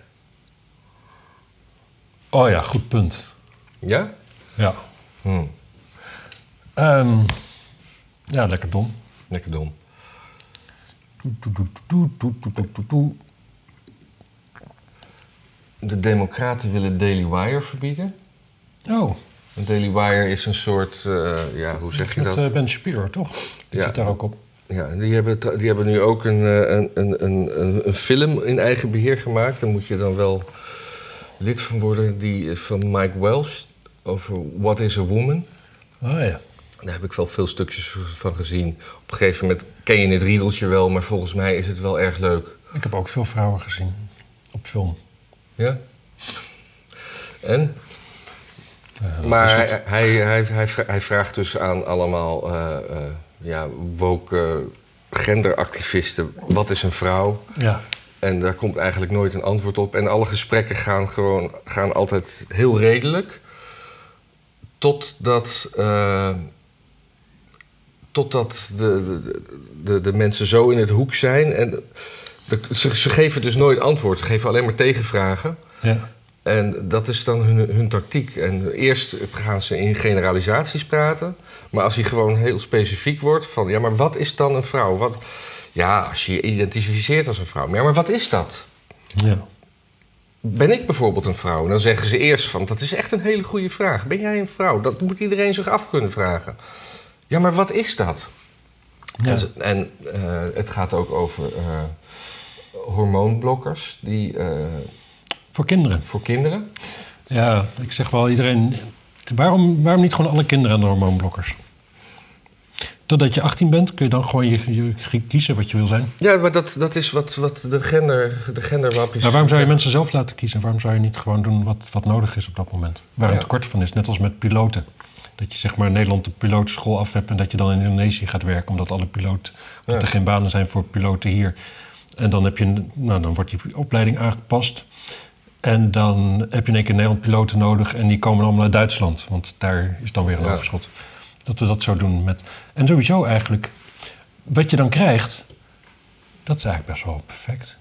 [SPEAKER 1] Oh ja, goed punt.
[SPEAKER 2] Ja?
[SPEAKER 1] Ja.
[SPEAKER 2] Hmm.
[SPEAKER 1] Um, ja, lekker dom.
[SPEAKER 2] Lekker dom. De Democraten willen Daily Wire verbieden.
[SPEAKER 1] Oh.
[SPEAKER 2] Daily Wire is een soort, uh, ja, hoe zeg je
[SPEAKER 1] Met,
[SPEAKER 2] dat?
[SPEAKER 1] Uh, Ben Shapiro, toch? Die
[SPEAKER 2] ja.
[SPEAKER 1] zit daar ook op.
[SPEAKER 2] Ja, die hebben, die hebben nu ook een, een, een, een, een film in eigen beheer gemaakt. Daar moet je dan wel lid van worden. Die is van Mike Welsh over What is a Woman.
[SPEAKER 1] Oh ja.
[SPEAKER 2] Daar heb ik wel veel stukjes van gezien. Op een gegeven moment ken je het riedeltje wel, maar volgens mij is het wel erg leuk.
[SPEAKER 1] Ik heb ook veel vrouwen gezien op film.
[SPEAKER 2] Ja? En?
[SPEAKER 1] Ja,
[SPEAKER 2] maar
[SPEAKER 1] hij,
[SPEAKER 2] hij, hij, hij, hij, hij vraagt dus aan allemaal uh, uh, ja, woke genderactivisten, wat is een vrouw?
[SPEAKER 1] Ja.
[SPEAKER 2] En daar komt eigenlijk nooit een antwoord op. En alle gesprekken gaan, gewoon, gaan altijd heel redelijk. Totdat, uh, totdat de, de, de, de mensen zo in het hoek zijn. En de, ze, ze geven dus nooit antwoord. Ze geven alleen maar tegenvragen.
[SPEAKER 1] Ja.
[SPEAKER 2] En dat is dan hun, hun tactiek. En eerst gaan ze in generalisaties praten. Maar als hij gewoon heel specifiek wordt van... ja, maar wat is dan een vrouw? Wat, ja, als je je identificeert als een vrouw. Maar, ja, maar wat is dat?
[SPEAKER 1] Ja.
[SPEAKER 2] Ben ik bijvoorbeeld een vrouw? En dan zeggen ze eerst van... dat is echt een hele goede vraag. Ben jij een vrouw? Dat moet iedereen zich af kunnen vragen. Ja, maar wat is dat? Ja. En, en uh, het gaat ook over uh, hormoonblokkers die... Uh,
[SPEAKER 1] Voor kinderen.
[SPEAKER 2] Voor kinderen?
[SPEAKER 1] Ja, ik zeg wel iedereen... Waarom, waarom niet gewoon alle kinderen aan de hormoonblokkers? Totdat je achttien bent, kun je dan gewoon je, je kiezen wat je wil zijn.
[SPEAKER 2] Ja, maar dat, dat is wat, wat de, gender, de genderwapjes...
[SPEAKER 1] Maar waarom zou je mensen zelf laten kiezen? Waarom zou je niet gewoon doen wat, wat nodig is op dat moment? Waar een ja. tekort van is, net als met piloten. Dat je zeg maar in Nederland de pilotenschool af hebt... en dat je dan in Indonesië gaat werken... omdat alle piloten, omdat ja. er geen banen zijn voor piloten hier. En dan, heb je, nou, dan wordt die opleiding aangepast... En dan heb je in één keer Nederland piloten nodig... en die komen allemaal uit Duitsland. Want daar is dan weer een ja. overschot. Dat we dat zo doen met... En sowieso eigenlijk... Wat je dan krijgt... Dat is eigenlijk best wel perfect.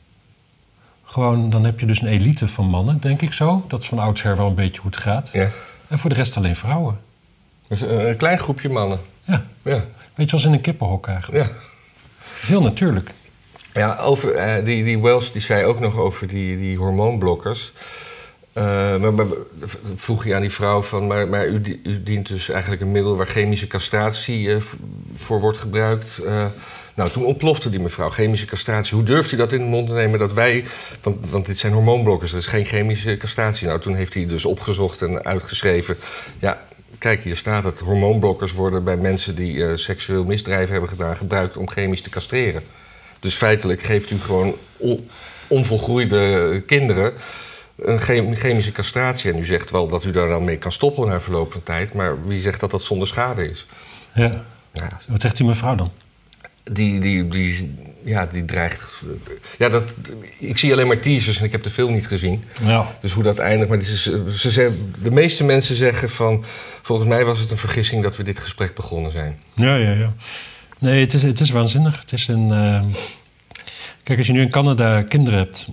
[SPEAKER 1] Gewoon, dan heb je dus een elite van mannen, denk ik zo. Dat is van oudsher wel een beetje hoe het gaat. Ja. En voor de rest alleen vrouwen.
[SPEAKER 2] Dus een klein groepje mannen.
[SPEAKER 1] Ja. ja. Weet je, als in een kippenhok eigenlijk. Ja. Het is heel natuurlijk.
[SPEAKER 2] Ja, over, uh, die, die Welsh die zei ook nog over die, die hormoonblokkers. Uh, maar, maar vroeg je aan die vrouw van... maar, maar u, u dient dus eigenlijk een middel waar chemische castratie uh, voor wordt gebruikt. Uh, nou, toen ontplofte die mevrouw, chemische castratie. Hoe durft u dat in de mond te nemen dat wij... Want, want dit zijn hormoonblokkers, er is geen chemische castratie. Nou, toen heeft hij dus opgezocht en uitgeschreven... ja, kijk, hier staat het. Hormoonblokkers worden bij mensen die uh, seksueel misdrijf hebben gedaan... gebruikt om chemisch te castreren. Dus feitelijk geeft u gewoon on, onvolgroeide kinderen een chemische castratie. En u zegt wel dat u daar dan mee kan stoppen na verloop van tijd. Maar wie zegt dat dat zonder schade is?
[SPEAKER 1] Ja. Ja. Wat zegt die mevrouw dan?
[SPEAKER 2] Die, die, die, ja, die dreigt... Ja, dat, ik zie alleen maar teasers en ik heb de film niet gezien. Ja. Dus hoe dat eindigt. Maar is, ze zeggen, de meeste mensen zeggen van... Volgens mij was het een vergissing dat we dit gesprek begonnen zijn.
[SPEAKER 1] Ja, ja, ja. Nee, het is, het is waanzinnig. Het is een... Uh... Kijk, als je nu in Canada kinderen hebt...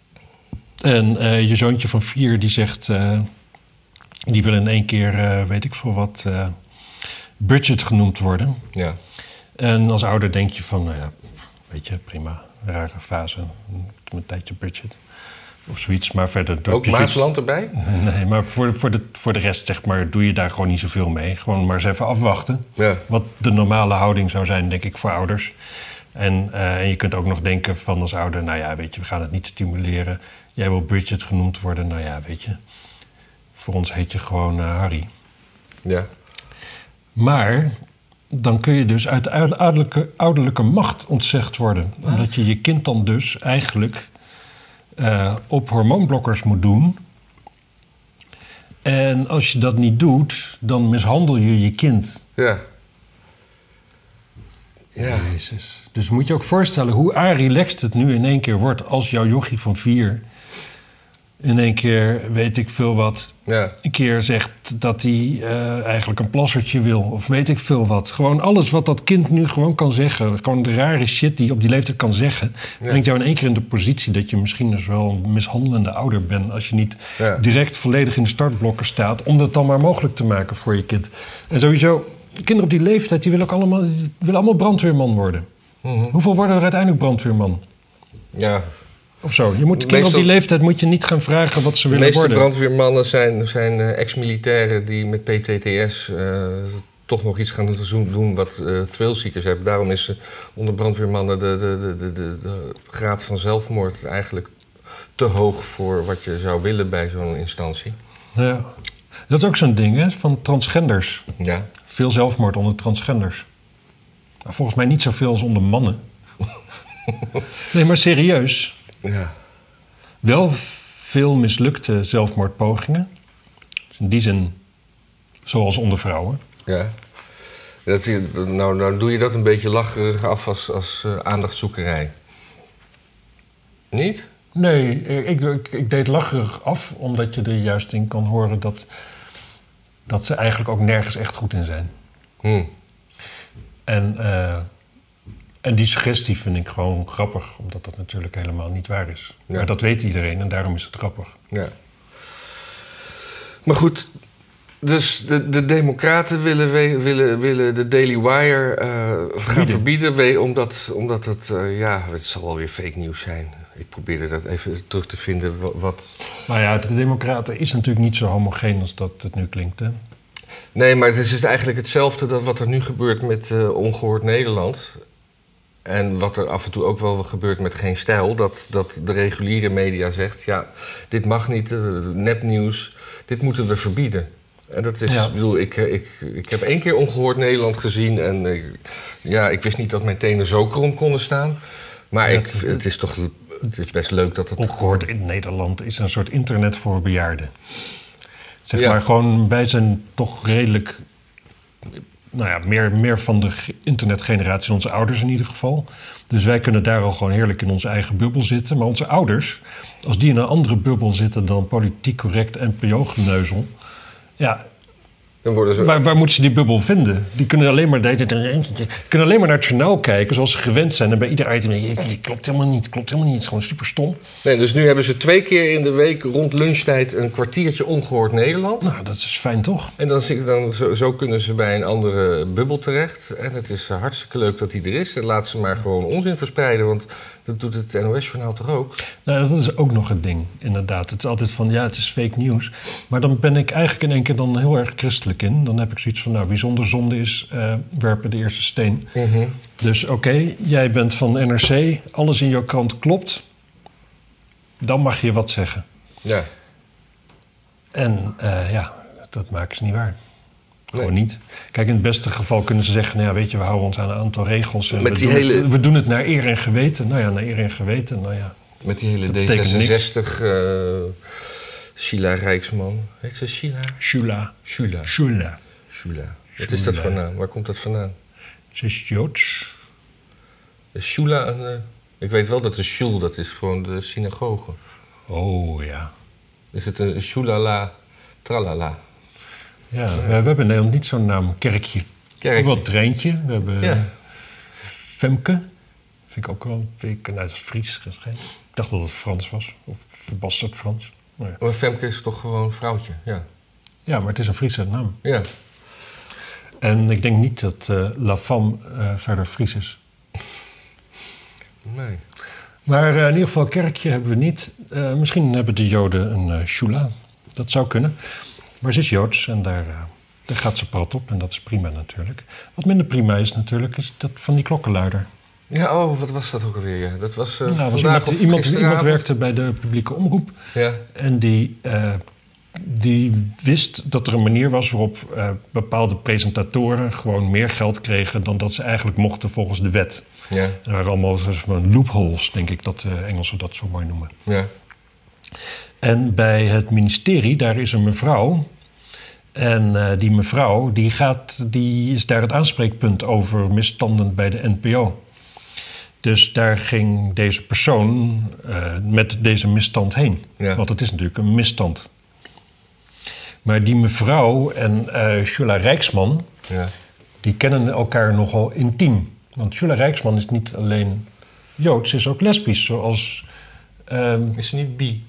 [SPEAKER 1] en uh, je zoontje van vier die zegt... Uh, die wil in één keer, uh, weet ik veel wat... Uh, Bridget genoemd worden.
[SPEAKER 2] Ja.
[SPEAKER 1] En als ouder denk je van... Nou ja, weet je, prima. Rare fase. Een tijdje Bridget. Of zoiets, maar verder...
[SPEAKER 2] Ook Maasland erbij?
[SPEAKER 1] Nee, maar voor, voor, de, voor de rest, zeg maar, doe je daar gewoon niet zoveel mee. Gewoon maar eens even afwachten. Ja. Wat de normale houding zou zijn, denk ik, voor ouders. En, uh, en je kunt ook nog denken van als ouder... nou ja, weet je, we gaan het niet stimuleren. Jij wil Bridget genoemd worden, nou ja, weet je. Voor ons heet je gewoon uh, Harry.
[SPEAKER 2] Ja.
[SPEAKER 1] Maar dan kun je dus uit de ouderlijke, ouderlijke macht ontzegd worden. Wat? Omdat je je kind dan dus eigenlijk... Uh, op hormoonblokkers moet doen. En als je dat niet doet, dan mishandel je je kind.
[SPEAKER 2] Ja. Ja.
[SPEAKER 1] Jezus. Dus moet je ook voorstellen hoe relaxed het nu in één keer wordt... als jouw jochie van vier in één keer weet ik veel wat.
[SPEAKER 2] Ja.
[SPEAKER 1] Een keer zegt dat hij uh, eigenlijk een plassertje wil. Of weet ik veel wat. Gewoon alles wat dat kind nu gewoon kan zeggen. Gewoon de rare shit die je op die leeftijd kan zeggen. Ja. Brengt jou in één keer in de positie dat je misschien dus wel een mishandelende ouder bent. Als je niet ja. direct volledig in de startblokken staat. Om dat dan maar mogelijk te maken voor je kind. En sowieso, kinderen op die leeftijd die willen ook allemaal, die willen allemaal brandweerman worden. Mm-hmm. Hoeveel worden er uiteindelijk brandweerman?
[SPEAKER 2] Ja...
[SPEAKER 1] Of zo. Je moet kinderen op die leeftijd moet je niet gaan vragen wat ze willen worden.
[SPEAKER 2] De meeste brandweermannen zijn, zijn uh, ex-militairen die met P T T S uh, toch nog iets gaan doen wat uh, thrillseekers hebben. Daarom is uh, onder brandweermannen de, de, de, de, de graad van zelfmoord eigenlijk te hoog voor wat je zou willen bij zo'n instantie.
[SPEAKER 1] Ja. Dat is ook zo'n ding, hè, van transgenders.
[SPEAKER 2] Ja.
[SPEAKER 1] Veel zelfmoord onder transgenders. Maar volgens mij niet zoveel als onder mannen. Nee, maar serieus.
[SPEAKER 2] Ja.
[SPEAKER 1] Wel veel mislukte zelfmoordpogingen. Dus in die zin, zoals onder vrouwen.
[SPEAKER 2] Ja. Dat, nou, nou doe je dat een beetje lacherig af als, als uh, aandachtzoekerij. Niet?
[SPEAKER 1] Nee, ik, ik, ik deed lacherig af, omdat je er juist in kan horen dat, dat ze eigenlijk ook nergens echt goed in zijn.
[SPEAKER 2] Hmm.
[SPEAKER 1] En... Uh, En die suggestie vind ik gewoon grappig, omdat dat natuurlijk helemaal niet waar is. Ja. Maar dat weet iedereen en daarom is het grappig.
[SPEAKER 2] Ja. Maar goed, dus de, de democraten willen, willen, willen de Daily Wire uh, verbieden. gaan verbieden... omdat, omdat het, uh, ja, het zal wel weer fake nieuws zijn. Ik probeerde dat even terug te vinden wat...
[SPEAKER 1] Nou ja, de democraten is natuurlijk niet zo homogeen als dat het nu klinkt, hè?
[SPEAKER 2] Nee, maar het is dus eigenlijk hetzelfde dat wat er nu gebeurt met uh, Ongehoord Nederland... En wat er af en toe ook wel gebeurt met Geen Stijl... dat, dat de reguliere media zegt... ja, dit mag niet, uh, nepnieuws, dit moeten we verbieden. En dat is, ja. ik bedoel, ik, ik, ik heb één keer Ongehoord Nederland gezien... en uh, ja, ik wist niet dat mijn tenen zo krom konden staan. Maar ja, ik, het, het is toch het is best leuk dat het...
[SPEAKER 1] Ongehoord in Nederland is een soort internet voor bejaarden. Zeg ja. maar gewoon, wij zijn toch redelijk... Nou ja, meer, meer van de internetgeneratie, onze ouders in ieder geval. Dus wij kunnen daar al gewoon heerlijk in onze eigen bubbel zitten. Maar onze ouders, als die in een andere bubbel zitten dan politiek correct N P O-geneuzel... Ja,
[SPEAKER 2] dan worden ze...
[SPEAKER 1] waar, waar moeten ze die bubbel vinden? Die kunnen alleen maar, kunnen alleen maar naar het journaal kijken zoals ze gewend zijn. En bij ieder item, je, je klopt helemaal niet, klopt helemaal niet. Het is gewoon super stom.
[SPEAKER 2] Nee, dus nu hebben ze twee keer in de week rond lunchtijd een kwartiertje Ongehoord Nederland.
[SPEAKER 1] Nou, dat is fijn toch?
[SPEAKER 2] En dan, dan, zo, zo kunnen ze bij een andere bubbel terecht. En het is hartstikke leuk dat die er is. En laat ze maar gewoon onzin verspreiden, want dat doet het N O S-journaal toch ook?
[SPEAKER 1] Nou, dat is ook nog een ding, inderdaad. Het is altijd van, ja, het is fake nieuws. Maar dan ben ik eigenlijk in één keer dan heel erg christelijk in. Dan heb ik zoiets van, nou, wie zonder zonde is, uh, werpen de eerste steen.
[SPEAKER 2] Mm-hmm.
[SPEAKER 1] Dus oké, okay, jij bent van N R C, alles in jouw krant klopt. Dan mag je wat zeggen.
[SPEAKER 2] Ja.
[SPEAKER 1] En uh, ja, dat maken ze niet waar. Gewoon
[SPEAKER 2] nee.
[SPEAKER 1] niet. Kijk, in het beste geval kunnen ze zeggen... nou ja, weet je, we houden ons aan een aantal regels... en
[SPEAKER 2] Met
[SPEAKER 1] we,
[SPEAKER 2] die
[SPEAKER 1] doen
[SPEAKER 2] hele...
[SPEAKER 1] het, we doen het naar eer en geweten. Nou ja, naar eer en geweten, nou ja.
[SPEAKER 2] Met die hele D zesenzestig... Uh, Sheila Rijksman. Heet ze Sheila?
[SPEAKER 1] Shula.
[SPEAKER 2] Shula.
[SPEAKER 1] Shula.
[SPEAKER 2] Shula. Wat is dat voor naam? Waar komt dat vandaan?
[SPEAKER 1] Ze is Joods.
[SPEAKER 2] Is Shula een... Uh, ik weet wel dat de shul, dat is gewoon de synagoge.
[SPEAKER 1] Oh, ja.
[SPEAKER 2] Is het een shulala, tralala?
[SPEAKER 1] Ja, ja. We, we hebben in Nederland niet zo'n naam. Kerkje.
[SPEAKER 2] Kerkje.
[SPEAKER 1] Ook wel Treintje. We hebben
[SPEAKER 2] ja.
[SPEAKER 1] Femke. Vind ik ook wel... Vind ik, nou, dat is Fries geschreven. Ik dacht dat het Frans was. Of verbasterd Frans. Maar, ja.
[SPEAKER 2] maar Femke is toch gewoon een vrouwtje, ja.
[SPEAKER 1] Ja, maar het is een Friese naam.
[SPEAKER 2] Ja.
[SPEAKER 1] En ik denk niet dat uh, La Femme uh, verder Fries is.
[SPEAKER 2] Nee.
[SPEAKER 1] Maar uh, in ieder geval kerkje hebben we niet. Uh, misschien hebben de Joden een uh, shula. Dat zou kunnen. Maar ze is Joods en daar, uh, daar gaat ze prat op. En dat is prima natuurlijk. Wat minder prima is natuurlijk, is dat van die klokkenluider.
[SPEAKER 2] Ja, oh, wat was dat ook alweer? Ja. Dat was, uh,
[SPEAKER 1] nou, was iemand, iemand, iemand werkte bij de publieke omroep.
[SPEAKER 2] Ja.
[SPEAKER 1] En die, uh, die wist dat er een manier was waarop uh, bepaalde presentatoren gewoon meer geld kregen dan dat ze eigenlijk mochten volgens de wet.
[SPEAKER 2] Ja.
[SPEAKER 1] Er waren allemaal zo'n loopholes, denk ik, dat de Engelsen dat zo mooi noemen.
[SPEAKER 2] Ja.
[SPEAKER 1] En bij het ministerie, daar is een mevrouw. En uh, die mevrouw, die, gaat, die is daar het aanspreekpunt over misstanden bij de N P O. Dus daar ging deze persoon uh, met deze misstand heen.
[SPEAKER 2] Ja.
[SPEAKER 1] Want het is natuurlijk een misstand. Maar die mevrouw en uh, Jula Rijksman...
[SPEAKER 2] Ja.
[SPEAKER 1] die kennen elkaar nogal intiem. Want Jula Rijksman is niet alleen Joods, ze is ook lesbisch. Zoals... Um,
[SPEAKER 2] is ze niet bi?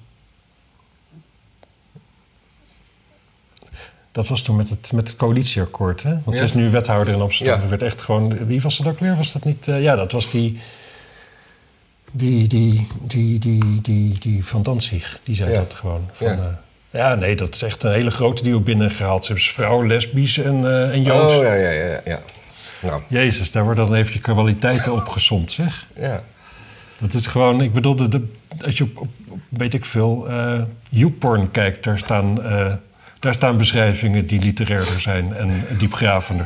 [SPEAKER 1] Dat was toen met het, met het coalitieakkoord, hè? Want
[SPEAKER 2] ja.
[SPEAKER 1] ze is nu wethouder in Amsterdam.
[SPEAKER 2] Ja.
[SPEAKER 1] Er werd echt gewoon... Wie was dat ook weer? Was dat niet... Uh, ja, dat was die... Die, die, die, die, die, die Van Danzig. Die zei
[SPEAKER 2] ja.
[SPEAKER 1] dat gewoon. Van,
[SPEAKER 2] ja.
[SPEAKER 1] Uh, ja, nee, dat is echt een hele grote die we binnengehaald. Ze is vrouw, lesbisch en, uh, en Joods.
[SPEAKER 2] Oh, ja, ja, ja. ja. Nou.
[SPEAKER 1] Jezus, daar worden dan even je kwaliteiten opgesomd, zeg.
[SPEAKER 2] Ja.
[SPEAKER 1] Dat is gewoon... Ik bedoel, de, de, als je op, op, op weet ik veel... Uh, YouPorn kijkt, daar staan... Uh, Daar staan beschrijvingen die literairder zijn en diepgravender.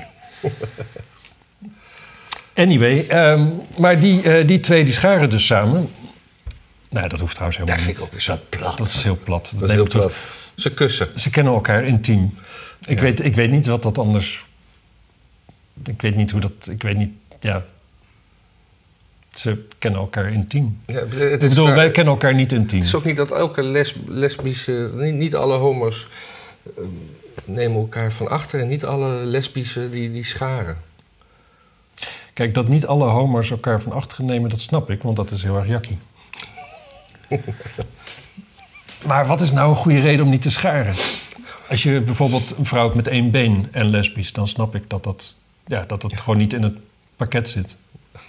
[SPEAKER 1] Anyway, um, maar die, uh, die twee die scharen dus samen. Nou, dat hoeft trouwens helemaal
[SPEAKER 2] dat
[SPEAKER 1] niet.
[SPEAKER 2] Dat vind ik ook zo plat.
[SPEAKER 1] Dat is heel plat.
[SPEAKER 2] Dat, dat is heel plat. Ze kussen.
[SPEAKER 1] Ze kennen elkaar intiem. Ik, ja. weet, ik weet niet wat dat anders... Ik weet niet hoe dat... Ik weet niet... Ja... Ze kennen elkaar intiem. Ja, het is ik bedoel, daar, wij kennen elkaar niet intiem.
[SPEAKER 2] Het is ook niet dat elke les, lesbische... Niet, niet alle homo's uh, nemen elkaar van achter... en niet alle lesbische die, die scharen.
[SPEAKER 1] Kijk, dat niet alle homo's elkaar van achteren nemen, dat snap ik. Want dat is heel erg jakkie. Maar wat is nou een goede reden om niet te scharen? Als je bijvoorbeeld een vrouw hebt met één been en lesbisch... dan snap ik dat dat, ja, dat, dat ja. gewoon niet in het pakket zit.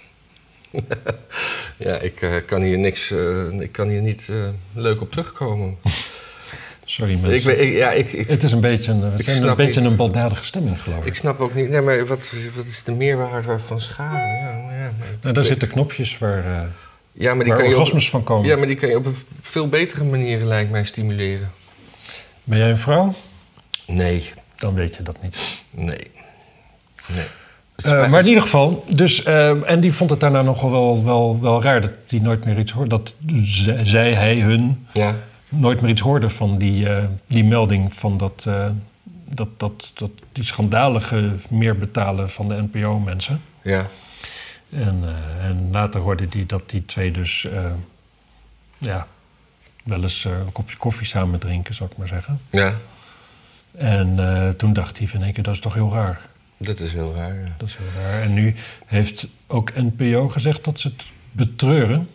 [SPEAKER 2] Ja, ik uh, kan hier niks... Uh, ik kan hier niet uh, leuk op terugkomen.
[SPEAKER 1] Sorry mensen.
[SPEAKER 2] Ik, ik, ja, ik, ik,
[SPEAKER 1] het is een beetje een, het zijn een, beetje een baldadige stemming, geloof ik.
[SPEAKER 2] Ik snap ook niet... Nee, maar wat, wat is de meerwaarde van scharen? Ja, maar ja, maar
[SPEAKER 1] nou, daar zitten knopjes waar, uh,
[SPEAKER 2] ja, maar die
[SPEAKER 1] waar
[SPEAKER 2] kan
[SPEAKER 1] orgasmes
[SPEAKER 2] op,
[SPEAKER 1] van komen.
[SPEAKER 2] Ja, maar die kan je op een veel betere manier, lijkt mij, stimuleren.
[SPEAKER 1] Ben jij een vrouw?
[SPEAKER 2] Nee.
[SPEAKER 1] Dan weet je dat niet.
[SPEAKER 2] Nee. Nee.
[SPEAKER 1] Uh, maar in ieder geval, dus, uh, en die vond het daarna nogal wel, wel, wel raar dat hij nooit meer iets hoorde. Dat zij, zij hij, hun,
[SPEAKER 2] ja.
[SPEAKER 1] nooit meer iets hoorde van die, uh, die melding van dat, uh, dat, dat, dat, die schandalige meer betalen van de N P O-mensen.
[SPEAKER 2] Ja.
[SPEAKER 1] En, uh, en later hoorde hij dat die twee dus, uh, ja, wel eens uh, een kopje koffie samen drinken, zou ik maar zeggen.
[SPEAKER 2] Ja.
[SPEAKER 1] En uh, toen dacht hij van één keer, dat is toch heel raar.
[SPEAKER 2] Dat is heel raar, ja.
[SPEAKER 1] Dat is heel raar. En nu heeft ook N P O gezegd dat ze het betreuren.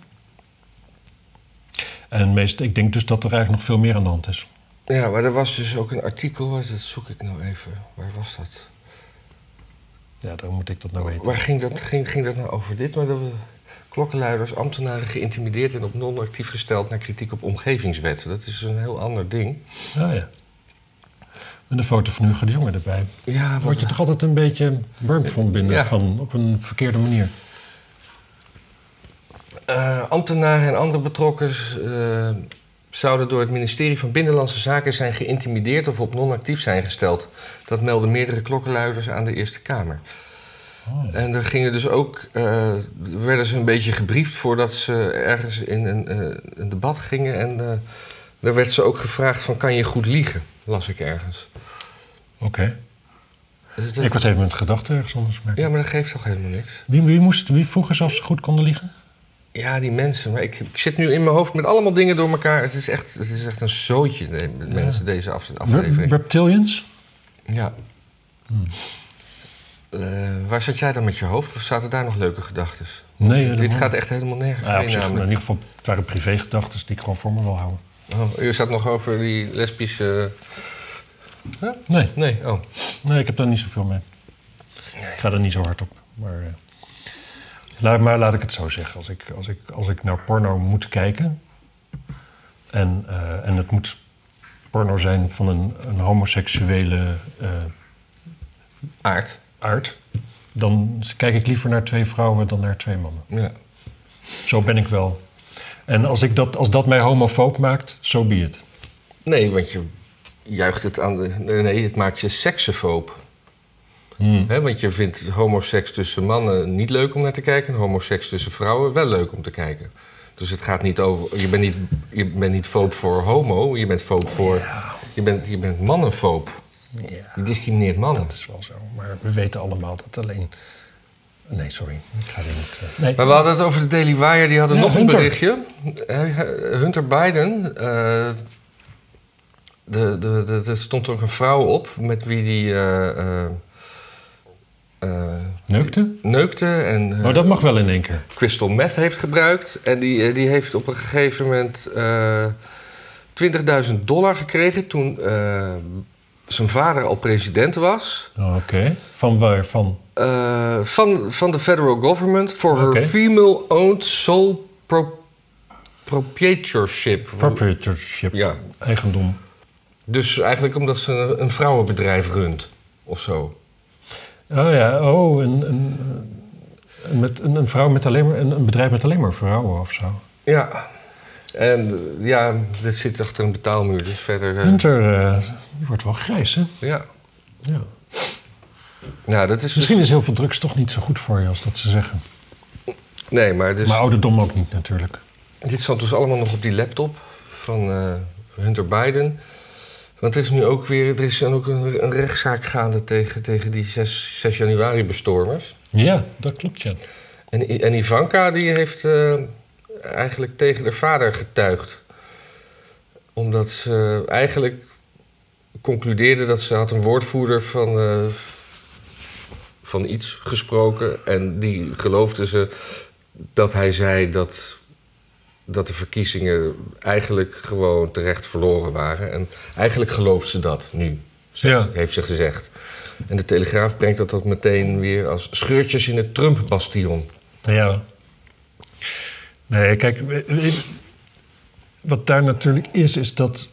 [SPEAKER 1] En meest, ik denk dus dat er eigenlijk nog veel meer aan de hand is.
[SPEAKER 2] Ja, maar er was dus ook een artikel, dat zoek ik nou even. Waar was dat?
[SPEAKER 1] Ja, dan moet ik dat nou weten.
[SPEAKER 2] Waar ging dat, ging, ging dat nou over dit? Maar de klokkenluiders, ambtenaren geïntimideerd en op non-actief gesteld naar kritiek op omgevingswetten. Dat is een heel ander ding.
[SPEAKER 1] Ah ja. En de foto van Hugo de Jonge erbij.
[SPEAKER 2] Ja,
[SPEAKER 1] word je toch altijd een beetje warm van binnen,
[SPEAKER 2] ja.
[SPEAKER 1] van, op een verkeerde manier.
[SPEAKER 2] Uh, ambtenaren en andere betrokkenen uh, zouden door het ministerie van Binnenlandse Zaken zijn geïntimideerd of op non-actief zijn gesteld. Dat melden meerdere klokkenluiders aan de Eerste Kamer. Oh. En er gingen dus ook, uh, werden ze een beetje gebriefd voordat ze ergens in een, uh, een debat gingen. En uh, daar werd ze ook gevraagd van, kan je goed liegen? Las ik ergens.
[SPEAKER 1] Oké. Okay. Dus ik was even met gedachten ergens anders. Maar...
[SPEAKER 2] Ja, maar dat geeft toch helemaal niks.
[SPEAKER 1] Wie, wie, moest, wie vroeg eens of ze goed konden liegen?
[SPEAKER 2] Ja, die mensen. Maar ik, ik zit nu in mijn hoofd met allemaal dingen door elkaar. Het is echt, het is echt een zootje, de, de ja. mensen, deze af, aflevering.
[SPEAKER 1] Reptilians?
[SPEAKER 2] Ja. Hmm. Uh, waar zat jij dan met je hoofd? Of zaten daar nog leuke gedachten?
[SPEAKER 1] Nee, helemaal.
[SPEAKER 2] Dit gaat echt helemaal nergens
[SPEAKER 1] ja,
[SPEAKER 2] mee
[SPEAKER 1] zich,
[SPEAKER 2] namelijk.
[SPEAKER 1] In ieder geval, het waren privégedachten die ik gewoon voor me wil houden.
[SPEAKER 2] Oh, je zat nog over die lesbische... Huh?
[SPEAKER 1] Nee.
[SPEAKER 2] Nee, oh.
[SPEAKER 1] Nee, ik heb daar niet zoveel mee. Nee. Ik ga er niet zo hard op. Maar, uh, laat, maar laat ik het zo zeggen. Als ik, als ik, als ik naar porno moet kijken... en, uh, en het moet porno zijn van een, een homoseksuele... Uh,
[SPEAKER 2] aard.
[SPEAKER 1] aard... dan kijk ik liever naar twee vrouwen dan naar twee mannen.
[SPEAKER 2] Ja.
[SPEAKER 1] Zo ben ik wel. En als, ik dat, als dat mij homofoob maakt, so be it.
[SPEAKER 2] Nee, want je juicht het aan de... Nee, het maakt je seksofoob. Hmm. He, want je vindt homoseks tussen mannen niet leuk om naar te kijken... en homoseks tussen vrouwen wel leuk om te kijken. Dus het gaat niet over... Je bent niet, je bent niet foob voor homo, je bent foob voor... Ja. Je bent, je bent mannenfoob. Ja. Je discrimineert mannen.
[SPEAKER 1] Dat is wel zo. Maar we weten allemaal dat alleen... Nee, sorry. Ik ga dit niet... Uh, nee.
[SPEAKER 2] Maar we hadden het over de Daily Wire. Die hadden
[SPEAKER 1] ja,
[SPEAKER 2] nog
[SPEAKER 1] Hunter.
[SPEAKER 2] een berichtje. Hunter Biden... Uh, de, de, de, er stond ook een vrouw op met wie die... Uh, uh, uh,
[SPEAKER 1] neukte?
[SPEAKER 2] Neukte. En, uh,
[SPEAKER 1] oh, dat mag wel in één keer.
[SPEAKER 2] Crystal meth heeft gebruikt. En die, die heeft op een gegeven moment... Uh, twintigduizend dollar gekregen toen uh, zijn vader al president was.
[SPEAKER 1] Oh, Oké. Okay. Van waar? Van?
[SPEAKER 2] Uh, van, van de federal government for her
[SPEAKER 1] okay.
[SPEAKER 2] female-owned sole pro- proprietorship.
[SPEAKER 1] Proprietorship.
[SPEAKER 2] Ja.
[SPEAKER 1] Eigendom.
[SPEAKER 2] Dus eigenlijk omdat ze een, een vrouwenbedrijf runt, of zo.
[SPEAKER 1] Oh ja, oh, een, een, een, met, een, een vrouw met alleen maar, een, een bedrijf met alleen maar vrouwen of zo.
[SPEAKER 2] Ja. En ja, dit zit achter een betaalmuur, dus verder... Uh...
[SPEAKER 1] Hunter, uh, die wordt wel grijs, hè?
[SPEAKER 2] Ja.
[SPEAKER 1] Ja.
[SPEAKER 2] Nou, dat is
[SPEAKER 1] Misschien
[SPEAKER 2] dus...
[SPEAKER 1] is heel veel drugs toch niet zo goed voor je als dat ze zeggen.
[SPEAKER 2] Nee, maar dus...
[SPEAKER 1] Maar ouderdom ook niet, natuurlijk.
[SPEAKER 2] Dit stond dus allemaal nog op die laptop van uh, Hunter Biden. Want er is nu ook weer... Er is dan ook een, een rechtszaak gaande tegen, tegen die zes januari-bestormers.
[SPEAKER 1] Ja, dat klopt, ja.
[SPEAKER 2] En, en Ivanka, die heeft... Uh, eigenlijk tegen haar vader getuigd. Omdat ze eigenlijk concludeerde dat ze had een woordvoerder van, uh, van iets gesproken. En die geloofde ze dat hij zei dat, dat de verkiezingen eigenlijk gewoon terecht verloren waren. En eigenlijk gelooft ze dat nu,
[SPEAKER 1] ja.
[SPEAKER 2] heeft ze gezegd. En de Telegraaf brengt dat, dat meteen weer als scheurtjes in het Trump-bastion.
[SPEAKER 1] Ja. Nee, kijk, wat daar natuurlijk is, is dat...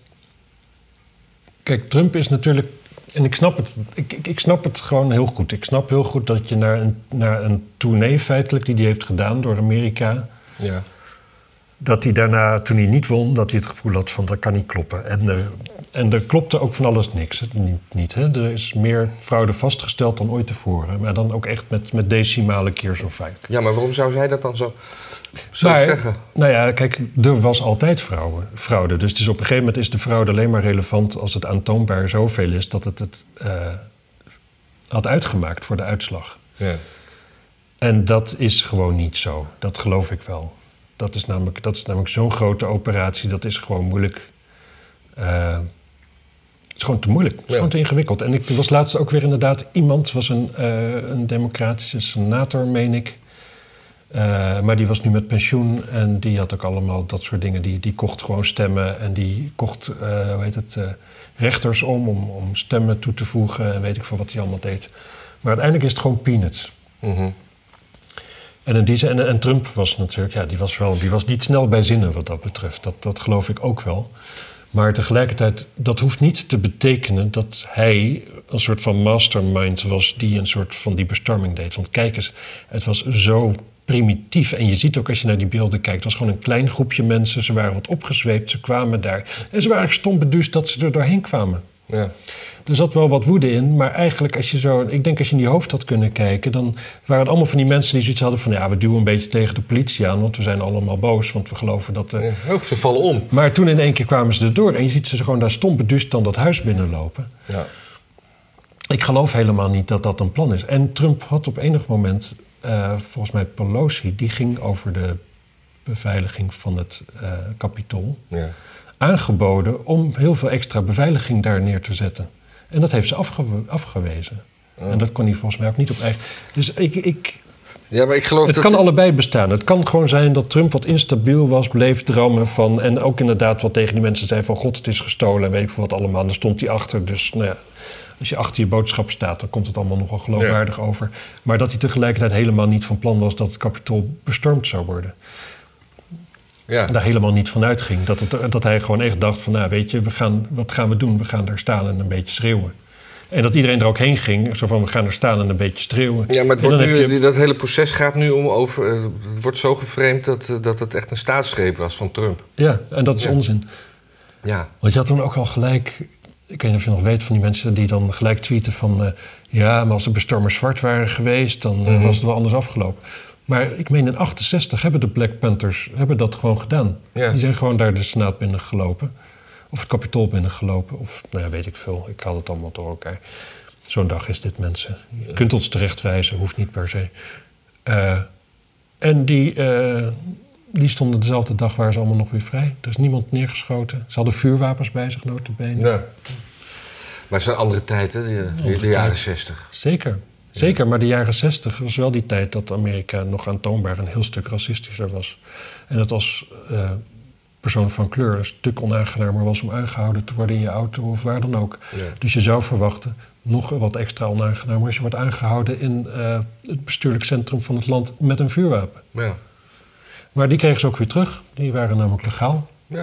[SPEAKER 1] Kijk, Trump is natuurlijk... En ik snap het, ik, ik, ik snap het gewoon heel goed. Ik snap heel goed dat je naar een, naar een tournee feitelijk... die hij heeft gedaan door Amerika...
[SPEAKER 2] Ja.
[SPEAKER 1] Dat hij daarna, toen hij niet won, dat hij het gevoel had van... dat kan niet kloppen. En er, en er klopte ook van alles niks. Niet, niet, hè? Er is meer fraude vastgesteld dan ooit tevoren. Maar dan ook echt met, met decimale keer zo vaak.
[SPEAKER 2] Ja, maar waarom zou zij dat dan zo... Zo
[SPEAKER 1] maar,
[SPEAKER 2] zeggen.
[SPEAKER 1] Nou ja, kijk, er was altijd fraude, fraude. Dus, dus op een gegeven moment is de fraude alleen maar relevant... als het aantoonbaar zoveel is dat het het uh, had uitgemaakt voor de uitslag.
[SPEAKER 2] Ja. En
[SPEAKER 1] dat is gewoon niet zo. Dat geloof ik wel. Dat is namelijk, dat is namelijk zo'n grote operatie, dat is gewoon moeilijk. Uh, het is gewoon te moeilijk. Het is ja. gewoon te ingewikkeld. En ik was laatst ook weer inderdaad iemand, was een, uh, een democratische senator, meen ik... Uh, maar die was nu met pensioen en die had ook allemaal dat soort dingen. Die, die kocht gewoon stemmen en die kocht, uh, hoe heet het, uh, rechters om, om om stemmen toe te voegen en weet ik veel wat hij allemaal deed. Maar uiteindelijk is het gewoon peanuts.
[SPEAKER 2] Mm-hmm.
[SPEAKER 1] En, in die, en, en Trump was natuurlijk, ja, die was wel, die was niet snel bij zinnen wat dat betreft. Dat, dat geloof ik ook wel. Maar tegelijkertijd, dat hoeft niet te betekenen dat hij een soort van mastermind was die een soort van die bestorming deed. Want kijk eens, het was zo primitief. En je ziet ook als je naar die beelden kijkt, het was gewoon een klein groepje mensen. Ze waren wat opgezweept, ze kwamen daar. En ze waren stom beduusd dat ze er doorheen kwamen.
[SPEAKER 2] Ja.
[SPEAKER 1] Er zat wel wat woede in, maar eigenlijk als je zo... Ik denk als je in die hoofd had kunnen kijken, dan waren het allemaal van die mensen die zoiets hadden van... ja, we duwen een beetje tegen de politie aan, want we zijn allemaal boos, want we geloven dat... Uh...
[SPEAKER 2] Ja, oh, ze vallen om.
[SPEAKER 1] Maar toen in één keer kwamen ze erdoor en je ziet ze gewoon daar stom beduusd dan dat huis binnenlopen.
[SPEAKER 2] Ja.
[SPEAKER 1] Ik geloof helemaal niet dat dat een plan is. En Trump had op enig moment, uh, volgens mij Pelosi, die ging over de beveiliging van het uh, Capitool...
[SPEAKER 2] Ja.
[SPEAKER 1] aangeboden om heel veel extra beveiliging daar neer te zetten. En dat heeft ze afge- afgewezen. Oh. En dat kon hij volgens mij ook niet op eigen... Dus ik... ik
[SPEAKER 2] ja, maar ik geloof
[SPEAKER 1] het
[SPEAKER 2] dat
[SPEAKER 1] kan
[SPEAKER 2] de...
[SPEAKER 1] allebei bestaan. Het kan gewoon zijn dat Trump wat instabiel was, bleef drammen van... en ook inderdaad wat tegen die mensen zei van... god, het is gestolen en weet ik veel wat allemaal. En daar stond hij achter. Dus nou ja, als je achter je boodschap staat... dan komt het allemaal nogal geloofwaardig ja. over. Maar dat hij tegelijkertijd helemaal niet van plan was... dat het Capitool bestormd zou worden. Ja. Daar helemaal niet van uitging. Dat, het, dat hij gewoon echt dacht van, nou weet je, we gaan, wat gaan we doen? We gaan daar staan en een beetje schreeuwen. En dat iedereen er ook heen ging, zo van, we gaan er staan en een beetje schreeuwen.
[SPEAKER 2] Ja, maar het wordt nu, je... dat hele proces gaat nu om over... Het wordt zo geframed dat, dat het echt een staatsgreep was van Trump.
[SPEAKER 1] Ja, en dat is ja. onzin.
[SPEAKER 2] Ja.
[SPEAKER 1] Want je had toen ook al gelijk... Ik weet niet of je nog weet van die mensen die dan gelijk tweeten van... Uh, ja, maar als de bestormers zwart waren geweest, dan uh, mm-hmm. was het wel anders afgelopen. Maar ik meen in achtenzestig hebben de Black Panthers hebben dat gewoon gedaan. Ja. Die zijn gewoon daar de Senaat binnengelopen. Of het Capitool binnengelopen. Of, nou ja, weet ik veel. Ik haal het allemaal door elkaar. Zo'n dag is dit, mensen. Je kunt ons terechtwijzen, hoeft niet per se. Uh, en die, uh, die stonden dezelfde dag waren ze allemaal nog weer vrij. Er is niemand neergeschoten. Ze hadden vuurwapens bij zich, nota bene.
[SPEAKER 2] Ja. Maar het is een andere tijd, hè? De, de, de jaren zestig.
[SPEAKER 1] Zeker. Zeker, maar de jaren zestig was wel die tijd dat Amerika nog aantoonbaar een heel stuk racistischer was. En dat als uh, persoon van kleur een stuk onaangenamer was om aangehouden te worden in je auto of waar dan ook. Ja. Dus je zou verwachten, nog wat extra onaangenamer als je wordt aangehouden in uh, het bestuurlijk centrum van het land met een vuurwapen.
[SPEAKER 2] Ja.
[SPEAKER 1] Maar die kregen ze ook weer terug. Die waren namelijk legaal.
[SPEAKER 2] Ja.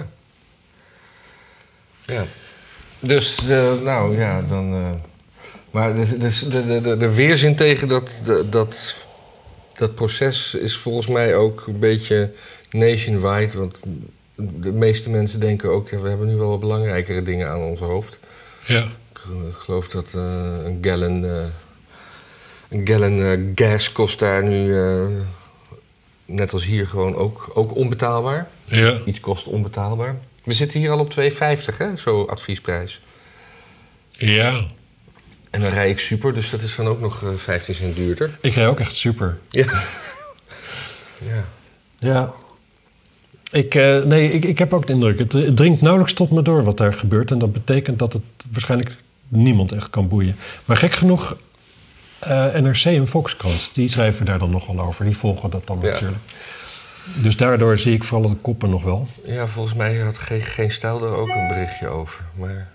[SPEAKER 2] Ja. Dus, uh, nou ja, dan... Uh... Maar de, de, de, de, de weerzin tegen dat, de, dat, dat proces is volgens mij ook een beetje nationwide. Want de meeste mensen denken ook, ja, we hebben nu wel wat belangrijkere dingen aan ons hoofd.
[SPEAKER 1] Ja.
[SPEAKER 2] Ik uh, geloof dat uh, een gallon, uh, een gallon uh, gas kost daar nu, uh, net als hier, gewoon ook, ook onbetaalbaar.
[SPEAKER 1] Ja.
[SPEAKER 2] Iets kost onbetaalbaar. We zitten hier al op twee vijftig, hè, zo adviesprijs.
[SPEAKER 1] Ja.
[SPEAKER 2] En dan rij ik super, dus dat is dan ook nog uh, vijftien cent duurder.
[SPEAKER 1] Ik rij ook echt super.
[SPEAKER 2] Ja. Ja.
[SPEAKER 1] Ja. Ik, uh, nee, ik, ik heb ook de indruk, het, het dringt nauwelijks tot me door wat daar gebeurt. En dat betekent dat het waarschijnlijk niemand echt kan boeien. Maar gek genoeg, uh, N R C en Volkskrant, die schrijven daar dan nog wel over. Die volgen dat dan ja. natuurlijk. Dus daardoor zie ik vooral de koppen nog wel.
[SPEAKER 2] Ja, volgens mij had Geen, Geen Stijl er ook een berichtje over. Maar...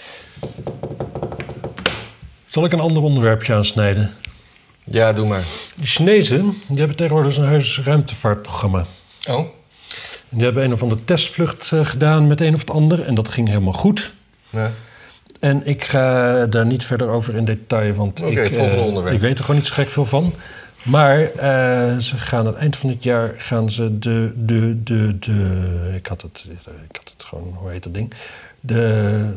[SPEAKER 1] Zal ik een ander onderwerpje aansnijden?
[SPEAKER 2] Ja, doe maar.
[SPEAKER 1] De Chinezen die hebben tegenwoordig zo'n heus ruimtevaartprogramma.
[SPEAKER 2] Oh.
[SPEAKER 1] En die hebben een of andere testvlucht uh, gedaan met een of het ander. En dat ging helemaal goed.
[SPEAKER 2] Ja.
[SPEAKER 1] En ik ga daar niet verder over in detail, want
[SPEAKER 2] okay,
[SPEAKER 1] ik, uh, ik weet er gewoon niet zo gek veel van. Maar uh, ze gaan aan het eind van het jaar gaan ze de, de, de, de ik had het, ik had het gewoon, hoe heet dat ding? De...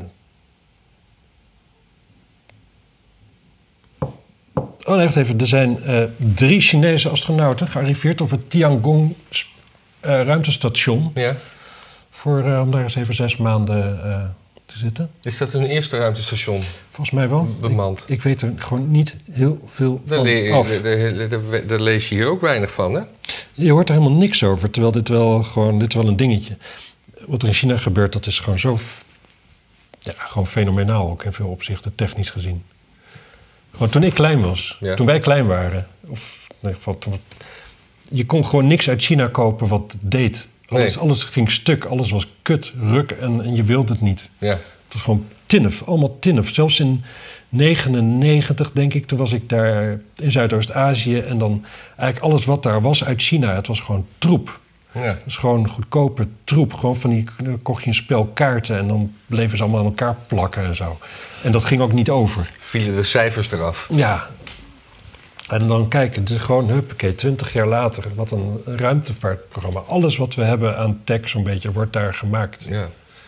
[SPEAKER 1] Oh nee, echt even. Er zijn uh, drie Chinese astronauten gearriveerd op het Tiangong uh, ruimtestation.
[SPEAKER 2] Ja.
[SPEAKER 1] Voor, uh, om daar eens even zes maanden uh, te zitten.
[SPEAKER 2] Is dat hun eerste ruimtestation?
[SPEAKER 1] Volgens mij wel.
[SPEAKER 2] Bemand.
[SPEAKER 1] Ik, ik weet er gewoon niet heel veel
[SPEAKER 2] daar
[SPEAKER 1] van
[SPEAKER 2] le-
[SPEAKER 1] af.
[SPEAKER 2] Daar lees je hier ook weinig van, hè?
[SPEAKER 1] Je hoort er helemaal niks over, terwijl dit wel gewoon, dit is wel een dingetje. Wat er in China gebeurt, dat is gewoon zo... Ja, gewoon fenomenaal ook in veel opzichten, technisch gezien. Gewoon toen ik klein was, ja. toen wij klein waren, of in ieder geval, toen, je kon gewoon niks uit China kopen wat het deed. Alles, nee. alles ging stuk, alles was kut, ruk en, en je wilde het niet.
[SPEAKER 2] Ja.
[SPEAKER 1] Het was gewoon tinnef, allemaal tinnef. Zelfs in negenennegentig, denk ik, toen was ik daar in Zuidoost-Azië en dan eigenlijk alles wat daar was uit China, het was gewoon troep.
[SPEAKER 2] Ja.
[SPEAKER 1] Het was gewoon goedkope troep. Gewoon van die, dan kocht je een spel kaarten en dan bleven ze allemaal aan elkaar plakken en zo. En dat ging ook niet over.
[SPEAKER 2] Vielen de cijfers eraf.
[SPEAKER 1] Ja. En dan kijk, het is gewoon, huppakee, twintig jaar later, wat een ruimtevaartprogramma. Alles wat we hebben aan tech zo'n beetje, wordt daar gemaakt.
[SPEAKER 2] Ja.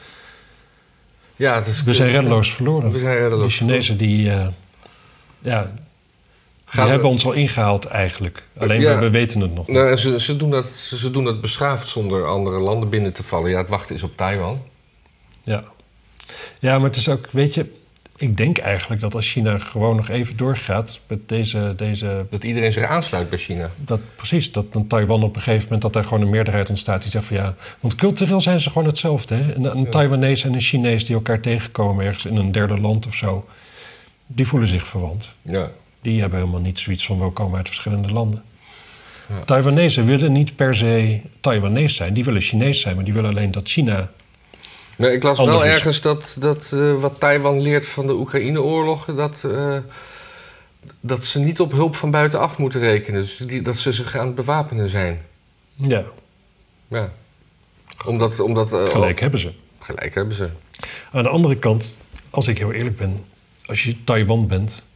[SPEAKER 2] Ja, het is
[SPEAKER 1] we zijn reddeloos verloren.
[SPEAKER 2] We zijn reddeloos
[SPEAKER 1] Die Chinezen die, uh, ja, die
[SPEAKER 2] we...
[SPEAKER 1] hebben ons al ingehaald eigenlijk. Alleen
[SPEAKER 2] ja.
[SPEAKER 1] we, we weten het nog niet.
[SPEAKER 2] Nou, ze, ze, doen dat, ze doen dat beschaafd zonder andere landen binnen te vallen. Ja, het wachten is op Taiwan.
[SPEAKER 1] Ja. Ja, maar het is ook, weet je... Ik denk eigenlijk dat als China gewoon nog even doorgaat met deze... deze
[SPEAKER 2] dat iedereen zich aansluit bij China.
[SPEAKER 1] Dat, precies, dat dan Taiwan op een gegeven moment... dat daar gewoon een meerderheid ontstaat die zegt van ja... Want cultureel zijn ze gewoon hetzelfde. Hè? Een, een ja. Taiwanees en een Chinees die elkaar tegenkomen ergens in een derde land of zo... die voelen zich verwant.
[SPEAKER 2] Ja.
[SPEAKER 1] Die hebben helemaal niet zoiets van we komen uit verschillende landen. Ja. Taiwanezen willen niet per se Taiwanees zijn. Die willen Chinees zijn, maar die willen alleen dat China...
[SPEAKER 2] Nee, ik las wel ergens dat, dat uh, wat Taiwan leert van de Oekraïne-oorlog... Dat, uh, dat ze niet op hulp van buitenaf moeten rekenen. Dus die, dat ze zich aan het bewapenen zijn.
[SPEAKER 1] Ja.
[SPEAKER 2] Ja. Omdat, omdat, uh,
[SPEAKER 1] gelijk hebben ze.
[SPEAKER 2] Gelijk hebben ze.
[SPEAKER 1] Aan de andere kant, als ik heel eerlijk ben... als je Taiwan bent...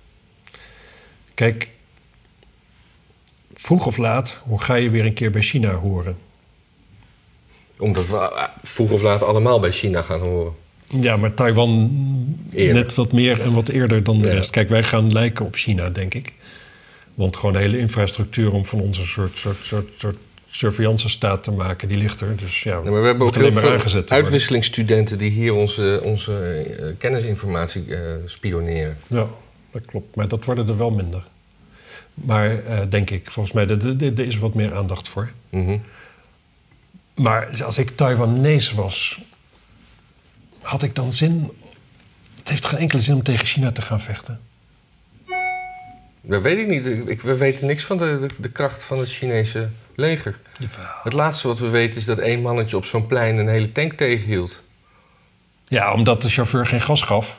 [SPEAKER 1] Kijk, vroeg of laat, hoe ga je weer een keer bij China horen?
[SPEAKER 2] Omdat we vroeg of laat allemaal bij China gaan horen.
[SPEAKER 1] Ja, maar Taiwan eerder. Net wat meer en wat eerder dan de ja. rest. Kijk, wij gaan lijken op China, denk ik. Want gewoon de hele infrastructuur om van ons een soort, soort, soort, soort surveillance-staat te maken, die ligt er. Dus ja,
[SPEAKER 2] ja maar we hebben ook heel veel uitwisselingsstudenten die hier onze, onze uh, kennisinformatie uh, spioneren.
[SPEAKER 1] Ja, dat klopt. Maar dat worden er wel minder. Maar uh, denk ik, volgens mij, er is wat meer aandacht voor.
[SPEAKER 2] Mm-hmm.
[SPEAKER 1] Maar als ik Taiwanees was, had ik dan zin... Het heeft geen enkele zin om tegen China te gaan vechten.
[SPEAKER 2] Dat weet ik niet. Ik, we weten niks van de, de, de kracht van het Chinese leger.
[SPEAKER 1] Jawel.
[SPEAKER 2] Het laatste wat we weten is dat één mannetje op zo'n plein een hele tank tegenhield.
[SPEAKER 1] Ja, omdat de chauffeur geen gas gaf.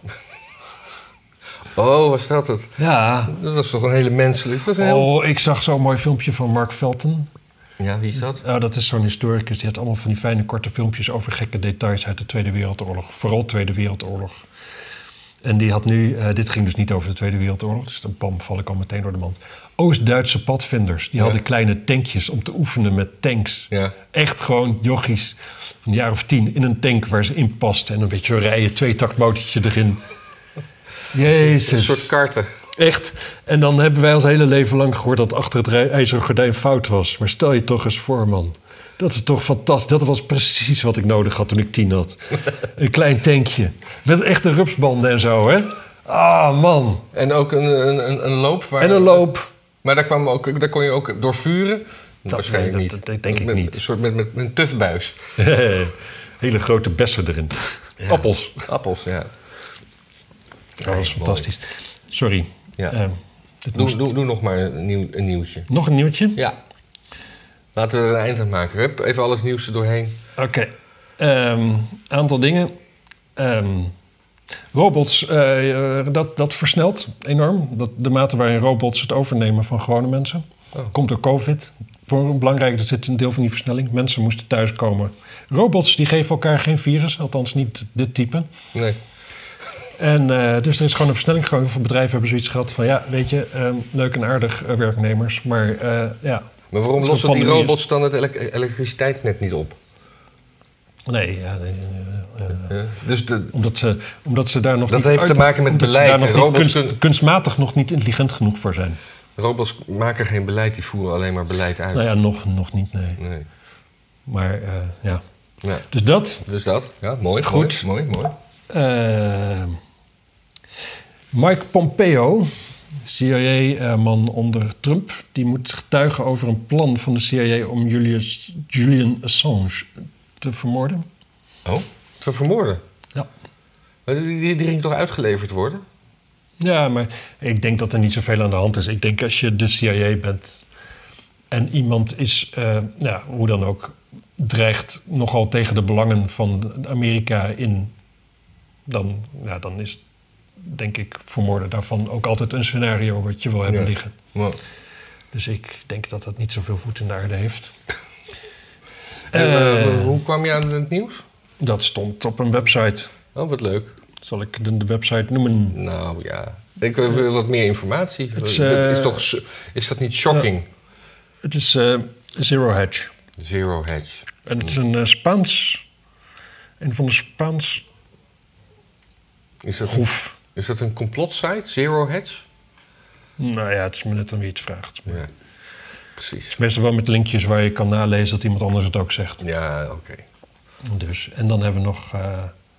[SPEAKER 2] Oh, was dat het?
[SPEAKER 1] Ja.
[SPEAKER 2] Dat was toch een hele menselijk... Dat een heel...
[SPEAKER 1] Oh, ik zag zo'n mooi filmpje van Mark Felton.
[SPEAKER 2] Ja, wie is dat?
[SPEAKER 1] Oh, dat is zo'n historicus. Die had allemaal van die fijne korte filmpjes over gekke details uit de Tweede Wereldoorlog. Vooral Tweede Wereldoorlog. En die had nu... Uh, dit ging dus niet over de Tweede Wereldoorlog. Dus dan pam, val ik al meteen door de mand. Oost-Duitse padvinders. Die ja. hadden kleine tankjes om te oefenen met tanks.
[SPEAKER 2] Ja.
[SPEAKER 1] Echt gewoon jochies van een jaar of tien in een tank waar ze in pasten. En een beetje zo rijden, twee-taktmotortje erin. Jezus.
[SPEAKER 2] Een soort karten.
[SPEAKER 1] Echt. En dan hebben wij ons hele leven lang gehoord dat achter het ijzeren gordijn fout was. Maar stel je toch eens voor, man. Dat is toch fantastisch. Dat was precies wat ik nodig had toen ik tien had. Een klein tankje. Met echte rupsbanden en zo, hè? Ah, man.
[SPEAKER 2] En ook een, een, een loop. Waar...
[SPEAKER 1] En een loop.
[SPEAKER 2] Maar daar, kwam ook, daar kon je ook door vuren?
[SPEAKER 1] Dat
[SPEAKER 2] waarschijnlijk
[SPEAKER 1] niet.
[SPEAKER 2] niet.
[SPEAKER 1] Dat denk ik
[SPEAKER 2] met,
[SPEAKER 1] niet.
[SPEAKER 2] Een soort met, met, met een tufbuis.
[SPEAKER 1] Hele grote bessen erin. Ja. Appels.
[SPEAKER 2] Appels, ja.
[SPEAKER 1] Dat was fantastisch. Sorry.
[SPEAKER 2] Ja.
[SPEAKER 1] Uh,
[SPEAKER 2] doe, moest... doe, doe nog maar een, nieuw, een nieuwtje.
[SPEAKER 1] Nog een nieuwtje?
[SPEAKER 2] Ja. Laten we er een eind aan maken. Hup, even alles nieuws er doorheen.
[SPEAKER 1] Oké. Okay. Um, aantal dingen. Um, robots, uh, dat, dat versnelt enorm. Dat, de mate waarin robots het overnemen van gewone mensen. Oh. Komt door COVID. Voor een belangrijk, er zit een deel van die versnelling. Mensen moesten thuiskomen. Robots die geven elkaar geen virus. Althans niet dit type.
[SPEAKER 2] Nee.
[SPEAKER 1] En uh, dus er is gewoon een versnelling. Gewoon veel bedrijven hebben zoiets gehad van... ja, weet je, um, leuk en aardig uh, werknemers. Maar uh, ja...
[SPEAKER 2] Maar waarom lossen die robots dan het ele- elektriciteitsnet niet op?
[SPEAKER 1] Nee, ja, nee uh, uh,
[SPEAKER 2] ja, dus de,
[SPEAKER 1] omdat, ze, omdat ze daar nog
[SPEAKER 2] dat
[SPEAKER 1] niet...
[SPEAKER 2] heeft
[SPEAKER 1] uit,
[SPEAKER 2] te maken met beleid.
[SPEAKER 1] Daar nog
[SPEAKER 2] robots
[SPEAKER 1] kunst,
[SPEAKER 2] kun...
[SPEAKER 1] kunstmatig nog niet intelligent genoeg voor zijn.
[SPEAKER 2] Robots maken geen beleid, die voeren alleen maar beleid uit.
[SPEAKER 1] Nou ja, nog, nog niet, nee.
[SPEAKER 2] nee.
[SPEAKER 1] Maar uh, ja.
[SPEAKER 2] ja.
[SPEAKER 1] Dus dat.
[SPEAKER 2] Dus dat, ja, mooi.
[SPEAKER 1] Goed.
[SPEAKER 2] Mooi, mooi. mooi.
[SPEAKER 1] Uh, Mike Pompeo... C I A-man onder Trump, die moet getuigen over een plan van de C I A om Julius, Julian Assange te vermoorden.
[SPEAKER 2] Oh, te vermoorden?
[SPEAKER 1] Ja.
[SPEAKER 2] Maar die, die, die ging toch uitgeleverd worden?
[SPEAKER 1] Ja, maar ik denk dat er niet zoveel aan de hand is. Ik denk als je de C I A bent en iemand is, uh, ja, hoe dan ook, dreigt nogal tegen de belangen van Amerika in, dan, ja, dan is denk ik, vermoorden daarvan ook altijd een scenario wat je wil hebben ja. liggen.
[SPEAKER 2] Ja.
[SPEAKER 1] Dus ik denk dat dat niet zoveel voet in de aarde heeft.
[SPEAKER 2] En, uh, uh, hoe kwam je aan het nieuws?
[SPEAKER 1] Dat stond op een website.
[SPEAKER 2] Oh, wat leuk.
[SPEAKER 1] Zal ik de, de website noemen?
[SPEAKER 2] Nou ja, ik wil wat meer informatie.
[SPEAKER 1] Het,
[SPEAKER 2] uh, dat is,
[SPEAKER 1] uh,
[SPEAKER 2] toch, is dat niet shocking?
[SPEAKER 1] Uh, het is uh, Zero Hedge.
[SPEAKER 2] Zero Hedge.
[SPEAKER 1] En het is een uh, Spaans... Een van de Spaans...
[SPEAKER 2] Is dat
[SPEAKER 1] hoef...
[SPEAKER 2] Is dat een complotsite, Zero Hedge?
[SPEAKER 1] Nou ja, het is me net aan wie het vraagt.
[SPEAKER 2] Ja, precies.
[SPEAKER 1] Het is meestal wel met linkjes waar je kan nalezen dat iemand anders het ook zegt.
[SPEAKER 2] Ja, oké. Okay.
[SPEAKER 1] Dus, en dan hebben we nog... Uh,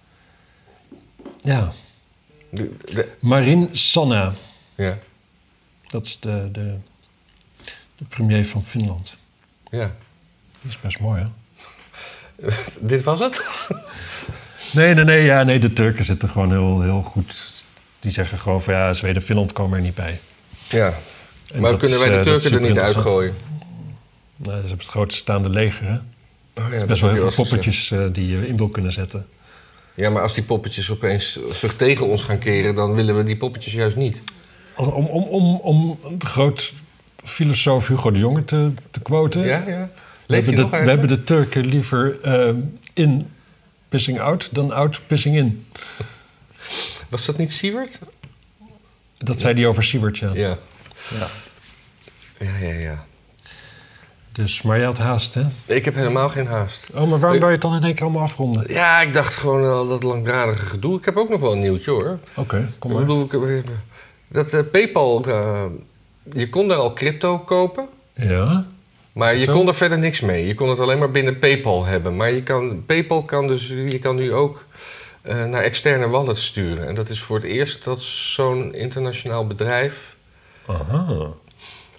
[SPEAKER 1] ja.
[SPEAKER 2] De, de...
[SPEAKER 1] Marin Sanna.
[SPEAKER 2] Ja.
[SPEAKER 1] Dat is de, de, de premier van Finland.
[SPEAKER 2] Ja.
[SPEAKER 1] Die is best mooi, hè?
[SPEAKER 2] Dit was het?
[SPEAKER 1] Nee, nee, nee, ja, nee, de Turken zitten gewoon heel, heel goed. Die zeggen gewoon van ja, Zweden en Finland komen er niet bij.
[SPEAKER 2] Ja, en maar kunnen wij de Turken er niet uitgooien?
[SPEAKER 1] Nou, ze hebben het grootste staande leger, hè?
[SPEAKER 2] Oh ja,
[SPEAKER 1] best wel heel veel poppetjes uh, die je in wil kunnen zetten.
[SPEAKER 2] Ja, maar als die poppetjes opeens zich tegen ons gaan keren, dan willen we die poppetjes juist niet.
[SPEAKER 1] Als, om, om, om, om de groot filosoof Hugo de Jonge te, te quoten.
[SPEAKER 2] Ja, ja.
[SPEAKER 1] We hebben, de, we hebben de Turken liever uh, in pissing out dan out pissing in.
[SPEAKER 2] Was dat niet Siewert?
[SPEAKER 1] Dat zei hij over Siewert, ja.
[SPEAKER 2] Ja.
[SPEAKER 1] Ja,
[SPEAKER 2] ja, ja. ja.
[SPEAKER 1] Dus, maar je had haast, hè?
[SPEAKER 2] Ik heb helemaal geen haast.
[SPEAKER 1] Oh, maar waarom wil je het dan in één keer allemaal afronden?
[SPEAKER 2] Ja, ik dacht gewoon al dat langdradige gedoe. Ik heb ook nog wel een nieuwtje, hoor.
[SPEAKER 1] Oké, okay, kom maar.
[SPEAKER 2] Ik bedoel, ik, dat uh, PayPal, uh, je kon daar al crypto kopen.
[SPEAKER 1] Ja.
[SPEAKER 2] Maar je zo? kon er verder niks mee. Je kon het alleen maar binnen PayPal hebben. Maar je kan, PayPal kan dus, je kan nu ook uh, naar externe wallets sturen. En dat is voor het eerst dat zo'n internationaal bedrijf
[SPEAKER 1] Aha.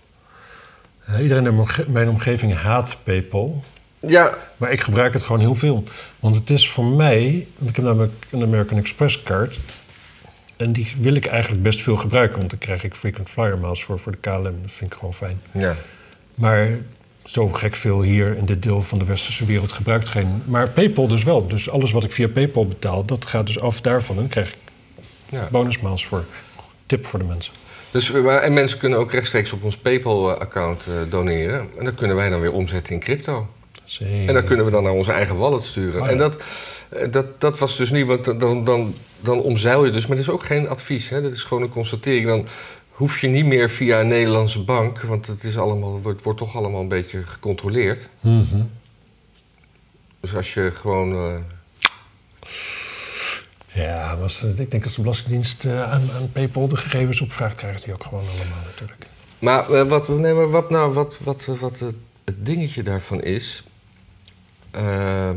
[SPEAKER 1] Uh, iedereen in omge- mijn omgeving haat PayPal.
[SPEAKER 2] Ja.
[SPEAKER 1] Maar ik gebruik het gewoon heel veel. Want het is voor mij... Want ik heb namelijk een American Express kaart. En die wil ik eigenlijk best veel gebruiken. Want daar krijg ik frequent flyer miles voor, voor de K L M. Dat vind ik gewoon fijn.
[SPEAKER 2] Ja.
[SPEAKER 1] Maar zo gek veel hier in dit deel van de westerse wereld gebruikt geen... Maar PayPal dus wel. Dus alles wat ik via PayPal betaal, dat gaat dus af daarvan. En dan krijg ik ja. bonus miles voor. Tip voor de mensen.
[SPEAKER 2] Dus, en mensen kunnen ook rechtstreeks op ons PayPal-account uh, doneren. En dat kunnen wij dan weer omzetten in crypto.
[SPEAKER 1] Zeker.
[SPEAKER 2] En dat kunnen we dan naar onze eigen wallet sturen.
[SPEAKER 1] Oh, ja.
[SPEAKER 2] En dat, dat, dat was dus niet... Want dan, dan, dan omzeil je dus. Maar dat is ook geen advies. Hè? Dat is gewoon een constatering. Dan hoef je niet meer via een Nederlandse bank. Want het, is allemaal, het wordt toch allemaal een beetje gecontroleerd.
[SPEAKER 1] Mm-hmm.
[SPEAKER 2] Dus als je gewoon... Uh...
[SPEAKER 1] Ja, was, ik denk als de Belastingdienst uh, aan, aan PayPal de gegevens opvraagt, krijgt die ook gewoon allemaal natuurlijk.
[SPEAKER 2] Maar, uh, wat, nee, maar wat nou wat, wat, wat, wat het, het dingetje daarvan is... Uh,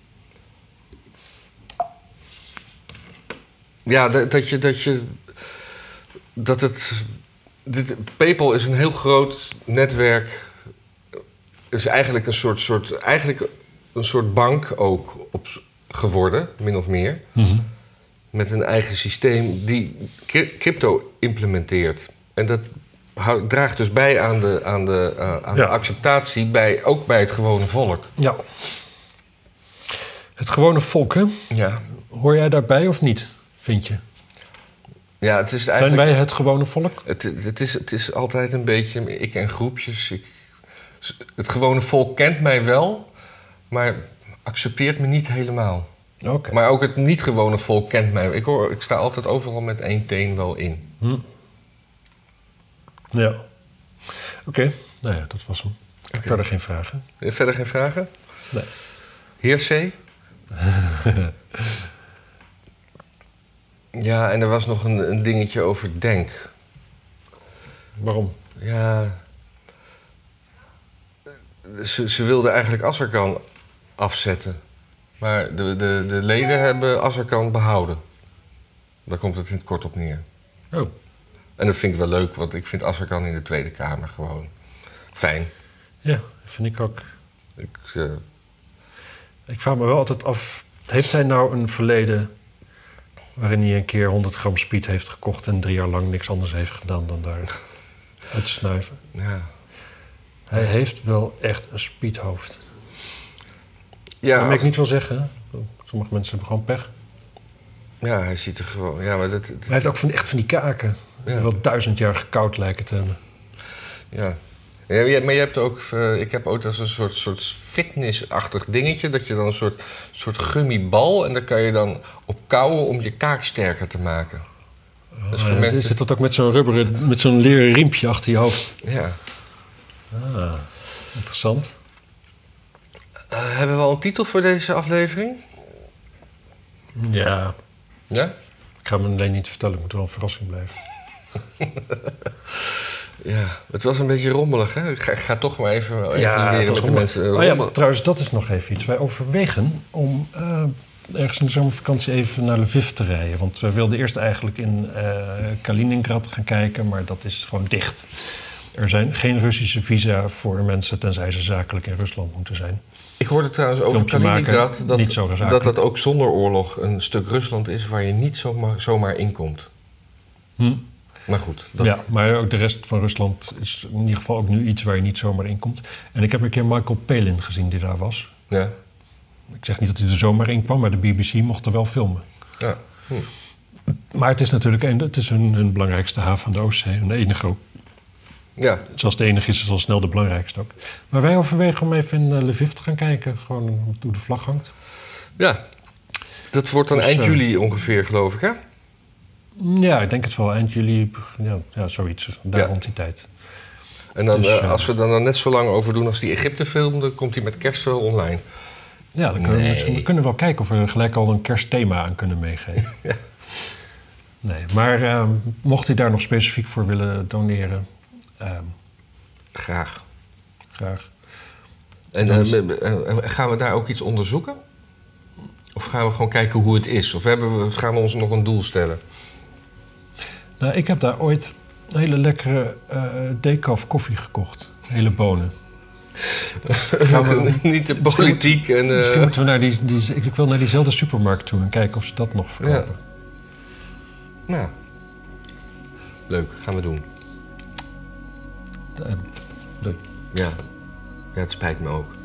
[SPEAKER 2] ja, dat, dat je... Dat je dat het... Dit, PayPal is een heel groot netwerk. Het is eigenlijk een soort, soort, eigenlijk een soort bank ook op, geworden, min of meer.
[SPEAKER 1] Mm-hmm.
[SPEAKER 2] Met een eigen systeem die crypto implementeert. En dat houdt, draagt dus bij aan de, aan de, uh, aan ja. de acceptatie, bij, ook bij het gewone volk.
[SPEAKER 1] Ja. Het gewone volk, hè?
[SPEAKER 2] Ja.
[SPEAKER 1] Hoor jij daarbij of niet, vind je?
[SPEAKER 2] Ja, het is eigenlijk...
[SPEAKER 1] Zijn wij het gewone volk?
[SPEAKER 2] Het, het, is, het is altijd een beetje... Ik en groepjes. Ik, het gewone volk kent mij wel, maar accepteert me niet helemaal.
[SPEAKER 1] Okay.
[SPEAKER 2] Maar ook het niet-gewone volk kent mij. Ik, hoor, ik sta altijd overal met één teen wel in.
[SPEAKER 1] Hm. Ja. Oké, okay. Nou ja, dat was hem. Okay. Verder geen vragen.
[SPEAKER 2] Verder geen vragen?
[SPEAKER 1] Nee.
[SPEAKER 2] Heer C? Ja, en er was nog een, een dingetje over Denk.
[SPEAKER 1] Waarom?
[SPEAKER 2] Ja... Ze, ze wilden eigenlijk Azarkan afzetten. Maar de, de, de leden hebben Azarkan behouden. Daar komt het in het kort op neer.
[SPEAKER 1] Oh.
[SPEAKER 2] En dat vind ik wel leuk, want ik vind Azarkan in de Tweede Kamer gewoon fijn.
[SPEAKER 1] Ja, vind ik ook.
[SPEAKER 2] Ik, uh...
[SPEAKER 1] ik vraag me wel altijd af... Heeft hij nou een verleden... waarin hij een keer honderd gram speed heeft gekocht... en drie jaar lang niks anders heeft gedaan dan daar uit te snuiven?
[SPEAKER 2] Ja.
[SPEAKER 1] Hij heeft wel echt een speedhoofd.
[SPEAKER 2] Ja,
[SPEAKER 1] dat wil ik niet wel zeggen. Sommige mensen hebben gewoon pech.
[SPEAKER 2] Ja, hij ziet er gewoon... Ja, maar dat, dat...
[SPEAKER 1] Hij heeft ook van, echt van die kaken. Ja. Die wel duizend jaar gekoud lijken te hebben.
[SPEAKER 2] Ja. Ja, maar je hebt ook... Uh, ik heb ook als een soort, soort fitnessachtig dingetje... dat je dan een soort, soort gummibal... en daar kan je dan op kauwen om je kaak sterker te maken.
[SPEAKER 1] Oh, dus voor ja, mensen... Zit dat ook met zo'n rubberen... met zo'n leren riempje achter je hoofd?
[SPEAKER 2] Ja.
[SPEAKER 1] Ah, interessant.
[SPEAKER 2] Uh, hebben we al een titel voor deze aflevering?
[SPEAKER 1] Ja.
[SPEAKER 2] Ja?
[SPEAKER 1] Ik ga hem alleen niet vertellen, het moet wel een verrassing blijven.
[SPEAKER 2] Ja, het was een beetje rommelig, hè? Ik ga, ik ga toch maar even, even
[SPEAKER 1] ja,
[SPEAKER 2] leren met de mensen.
[SPEAKER 1] Oh ja, maar trouwens, dat is nog even iets. Wij overwegen om uh, ergens in de zomervakantie even naar Lviv te rijden. Want we wilden eerst eigenlijk in uh, Kaliningrad gaan kijken, maar dat is gewoon dicht. Er zijn geen Russische visa voor mensen, tenzij ze zakelijk in Rusland moeten zijn.
[SPEAKER 2] Ik hoorde trouwens over
[SPEAKER 1] Filmpje
[SPEAKER 2] Kaliningrad
[SPEAKER 1] maken,
[SPEAKER 2] dat,
[SPEAKER 1] niet zo
[SPEAKER 2] dat dat ook zonder oorlog een stuk Rusland is waar je niet zomaar, zomaar in komt.
[SPEAKER 1] Hm.
[SPEAKER 2] Maar goed. Dat...
[SPEAKER 1] Ja, maar ook de rest van Rusland is in ieder geval ook nu iets waar je niet zomaar in komt. En ik heb een keer Michael Palin gezien die daar was.
[SPEAKER 2] Ja.
[SPEAKER 1] Ik zeg niet dat hij er zomaar in kwam, maar de B B C mocht er wel filmen.
[SPEAKER 2] Ja. Hm.
[SPEAKER 1] Maar het is natuurlijk een, het is hun, hun belangrijkste haven aan de Oostzee. En de enige ook.
[SPEAKER 2] Ja.
[SPEAKER 1] Zoals de enige is, is al snel de belangrijkste ook. Maar wij overwegen om even in uh, Lviv te gaan kijken. Gewoon hoe de vlag hangt.
[SPEAKER 2] Ja. Dat wordt dan dus, eind uh, juli ongeveer, geloof ik, hè?
[SPEAKER 1] Ja, ik denk het wel. Eind juli, ja, ja zoiets. Daar ja. rond die tijd.
[SPEAKER 2] En dan, dus, uh, als we dan, dan net zo lang over doen als die Egypte-film... dan komt die met kerst wel online.
[SPEAKER 1] Ja, dan kunnen, nee. we, we kunnen wel kijken of we er gelijk al een kerstthema aan kunnen meegeven.
[SPEAKER 2] Ja.
[SPEAKER 1] Nee, maar uh, mocht u daar nog specifiek voor willen doneren... Uh,
[SPEAKER 2] graag.
[SPEAKER 1] Graag.
[SPEAKER 2] En uh, uh, gaan we daar ook iets onderzoeken? Of gaan we gewoon kijken hoe het is? Of hebben we, gaan we ons nog een doel stellen?
[SPEAKER 1] Nou, ik heb daar ooit een hele lekkere uh, decaf koffie gekocht. Hele bonen.
[SPEAKER 2] We... Niet de politiek en... Uh...
[SPEAKER 1] Misschien moeten we naar die, die... Ik wil naar diezelfde supermarkt toe en kijken of ze dat nog verkopen.
[SPEAKER 2] Ja. Nou. Leuk, gaan we doen.
[SPEAKER 1] Uh, doei.
[SPEAKER 2] Ja. Ja, het spijt me ook.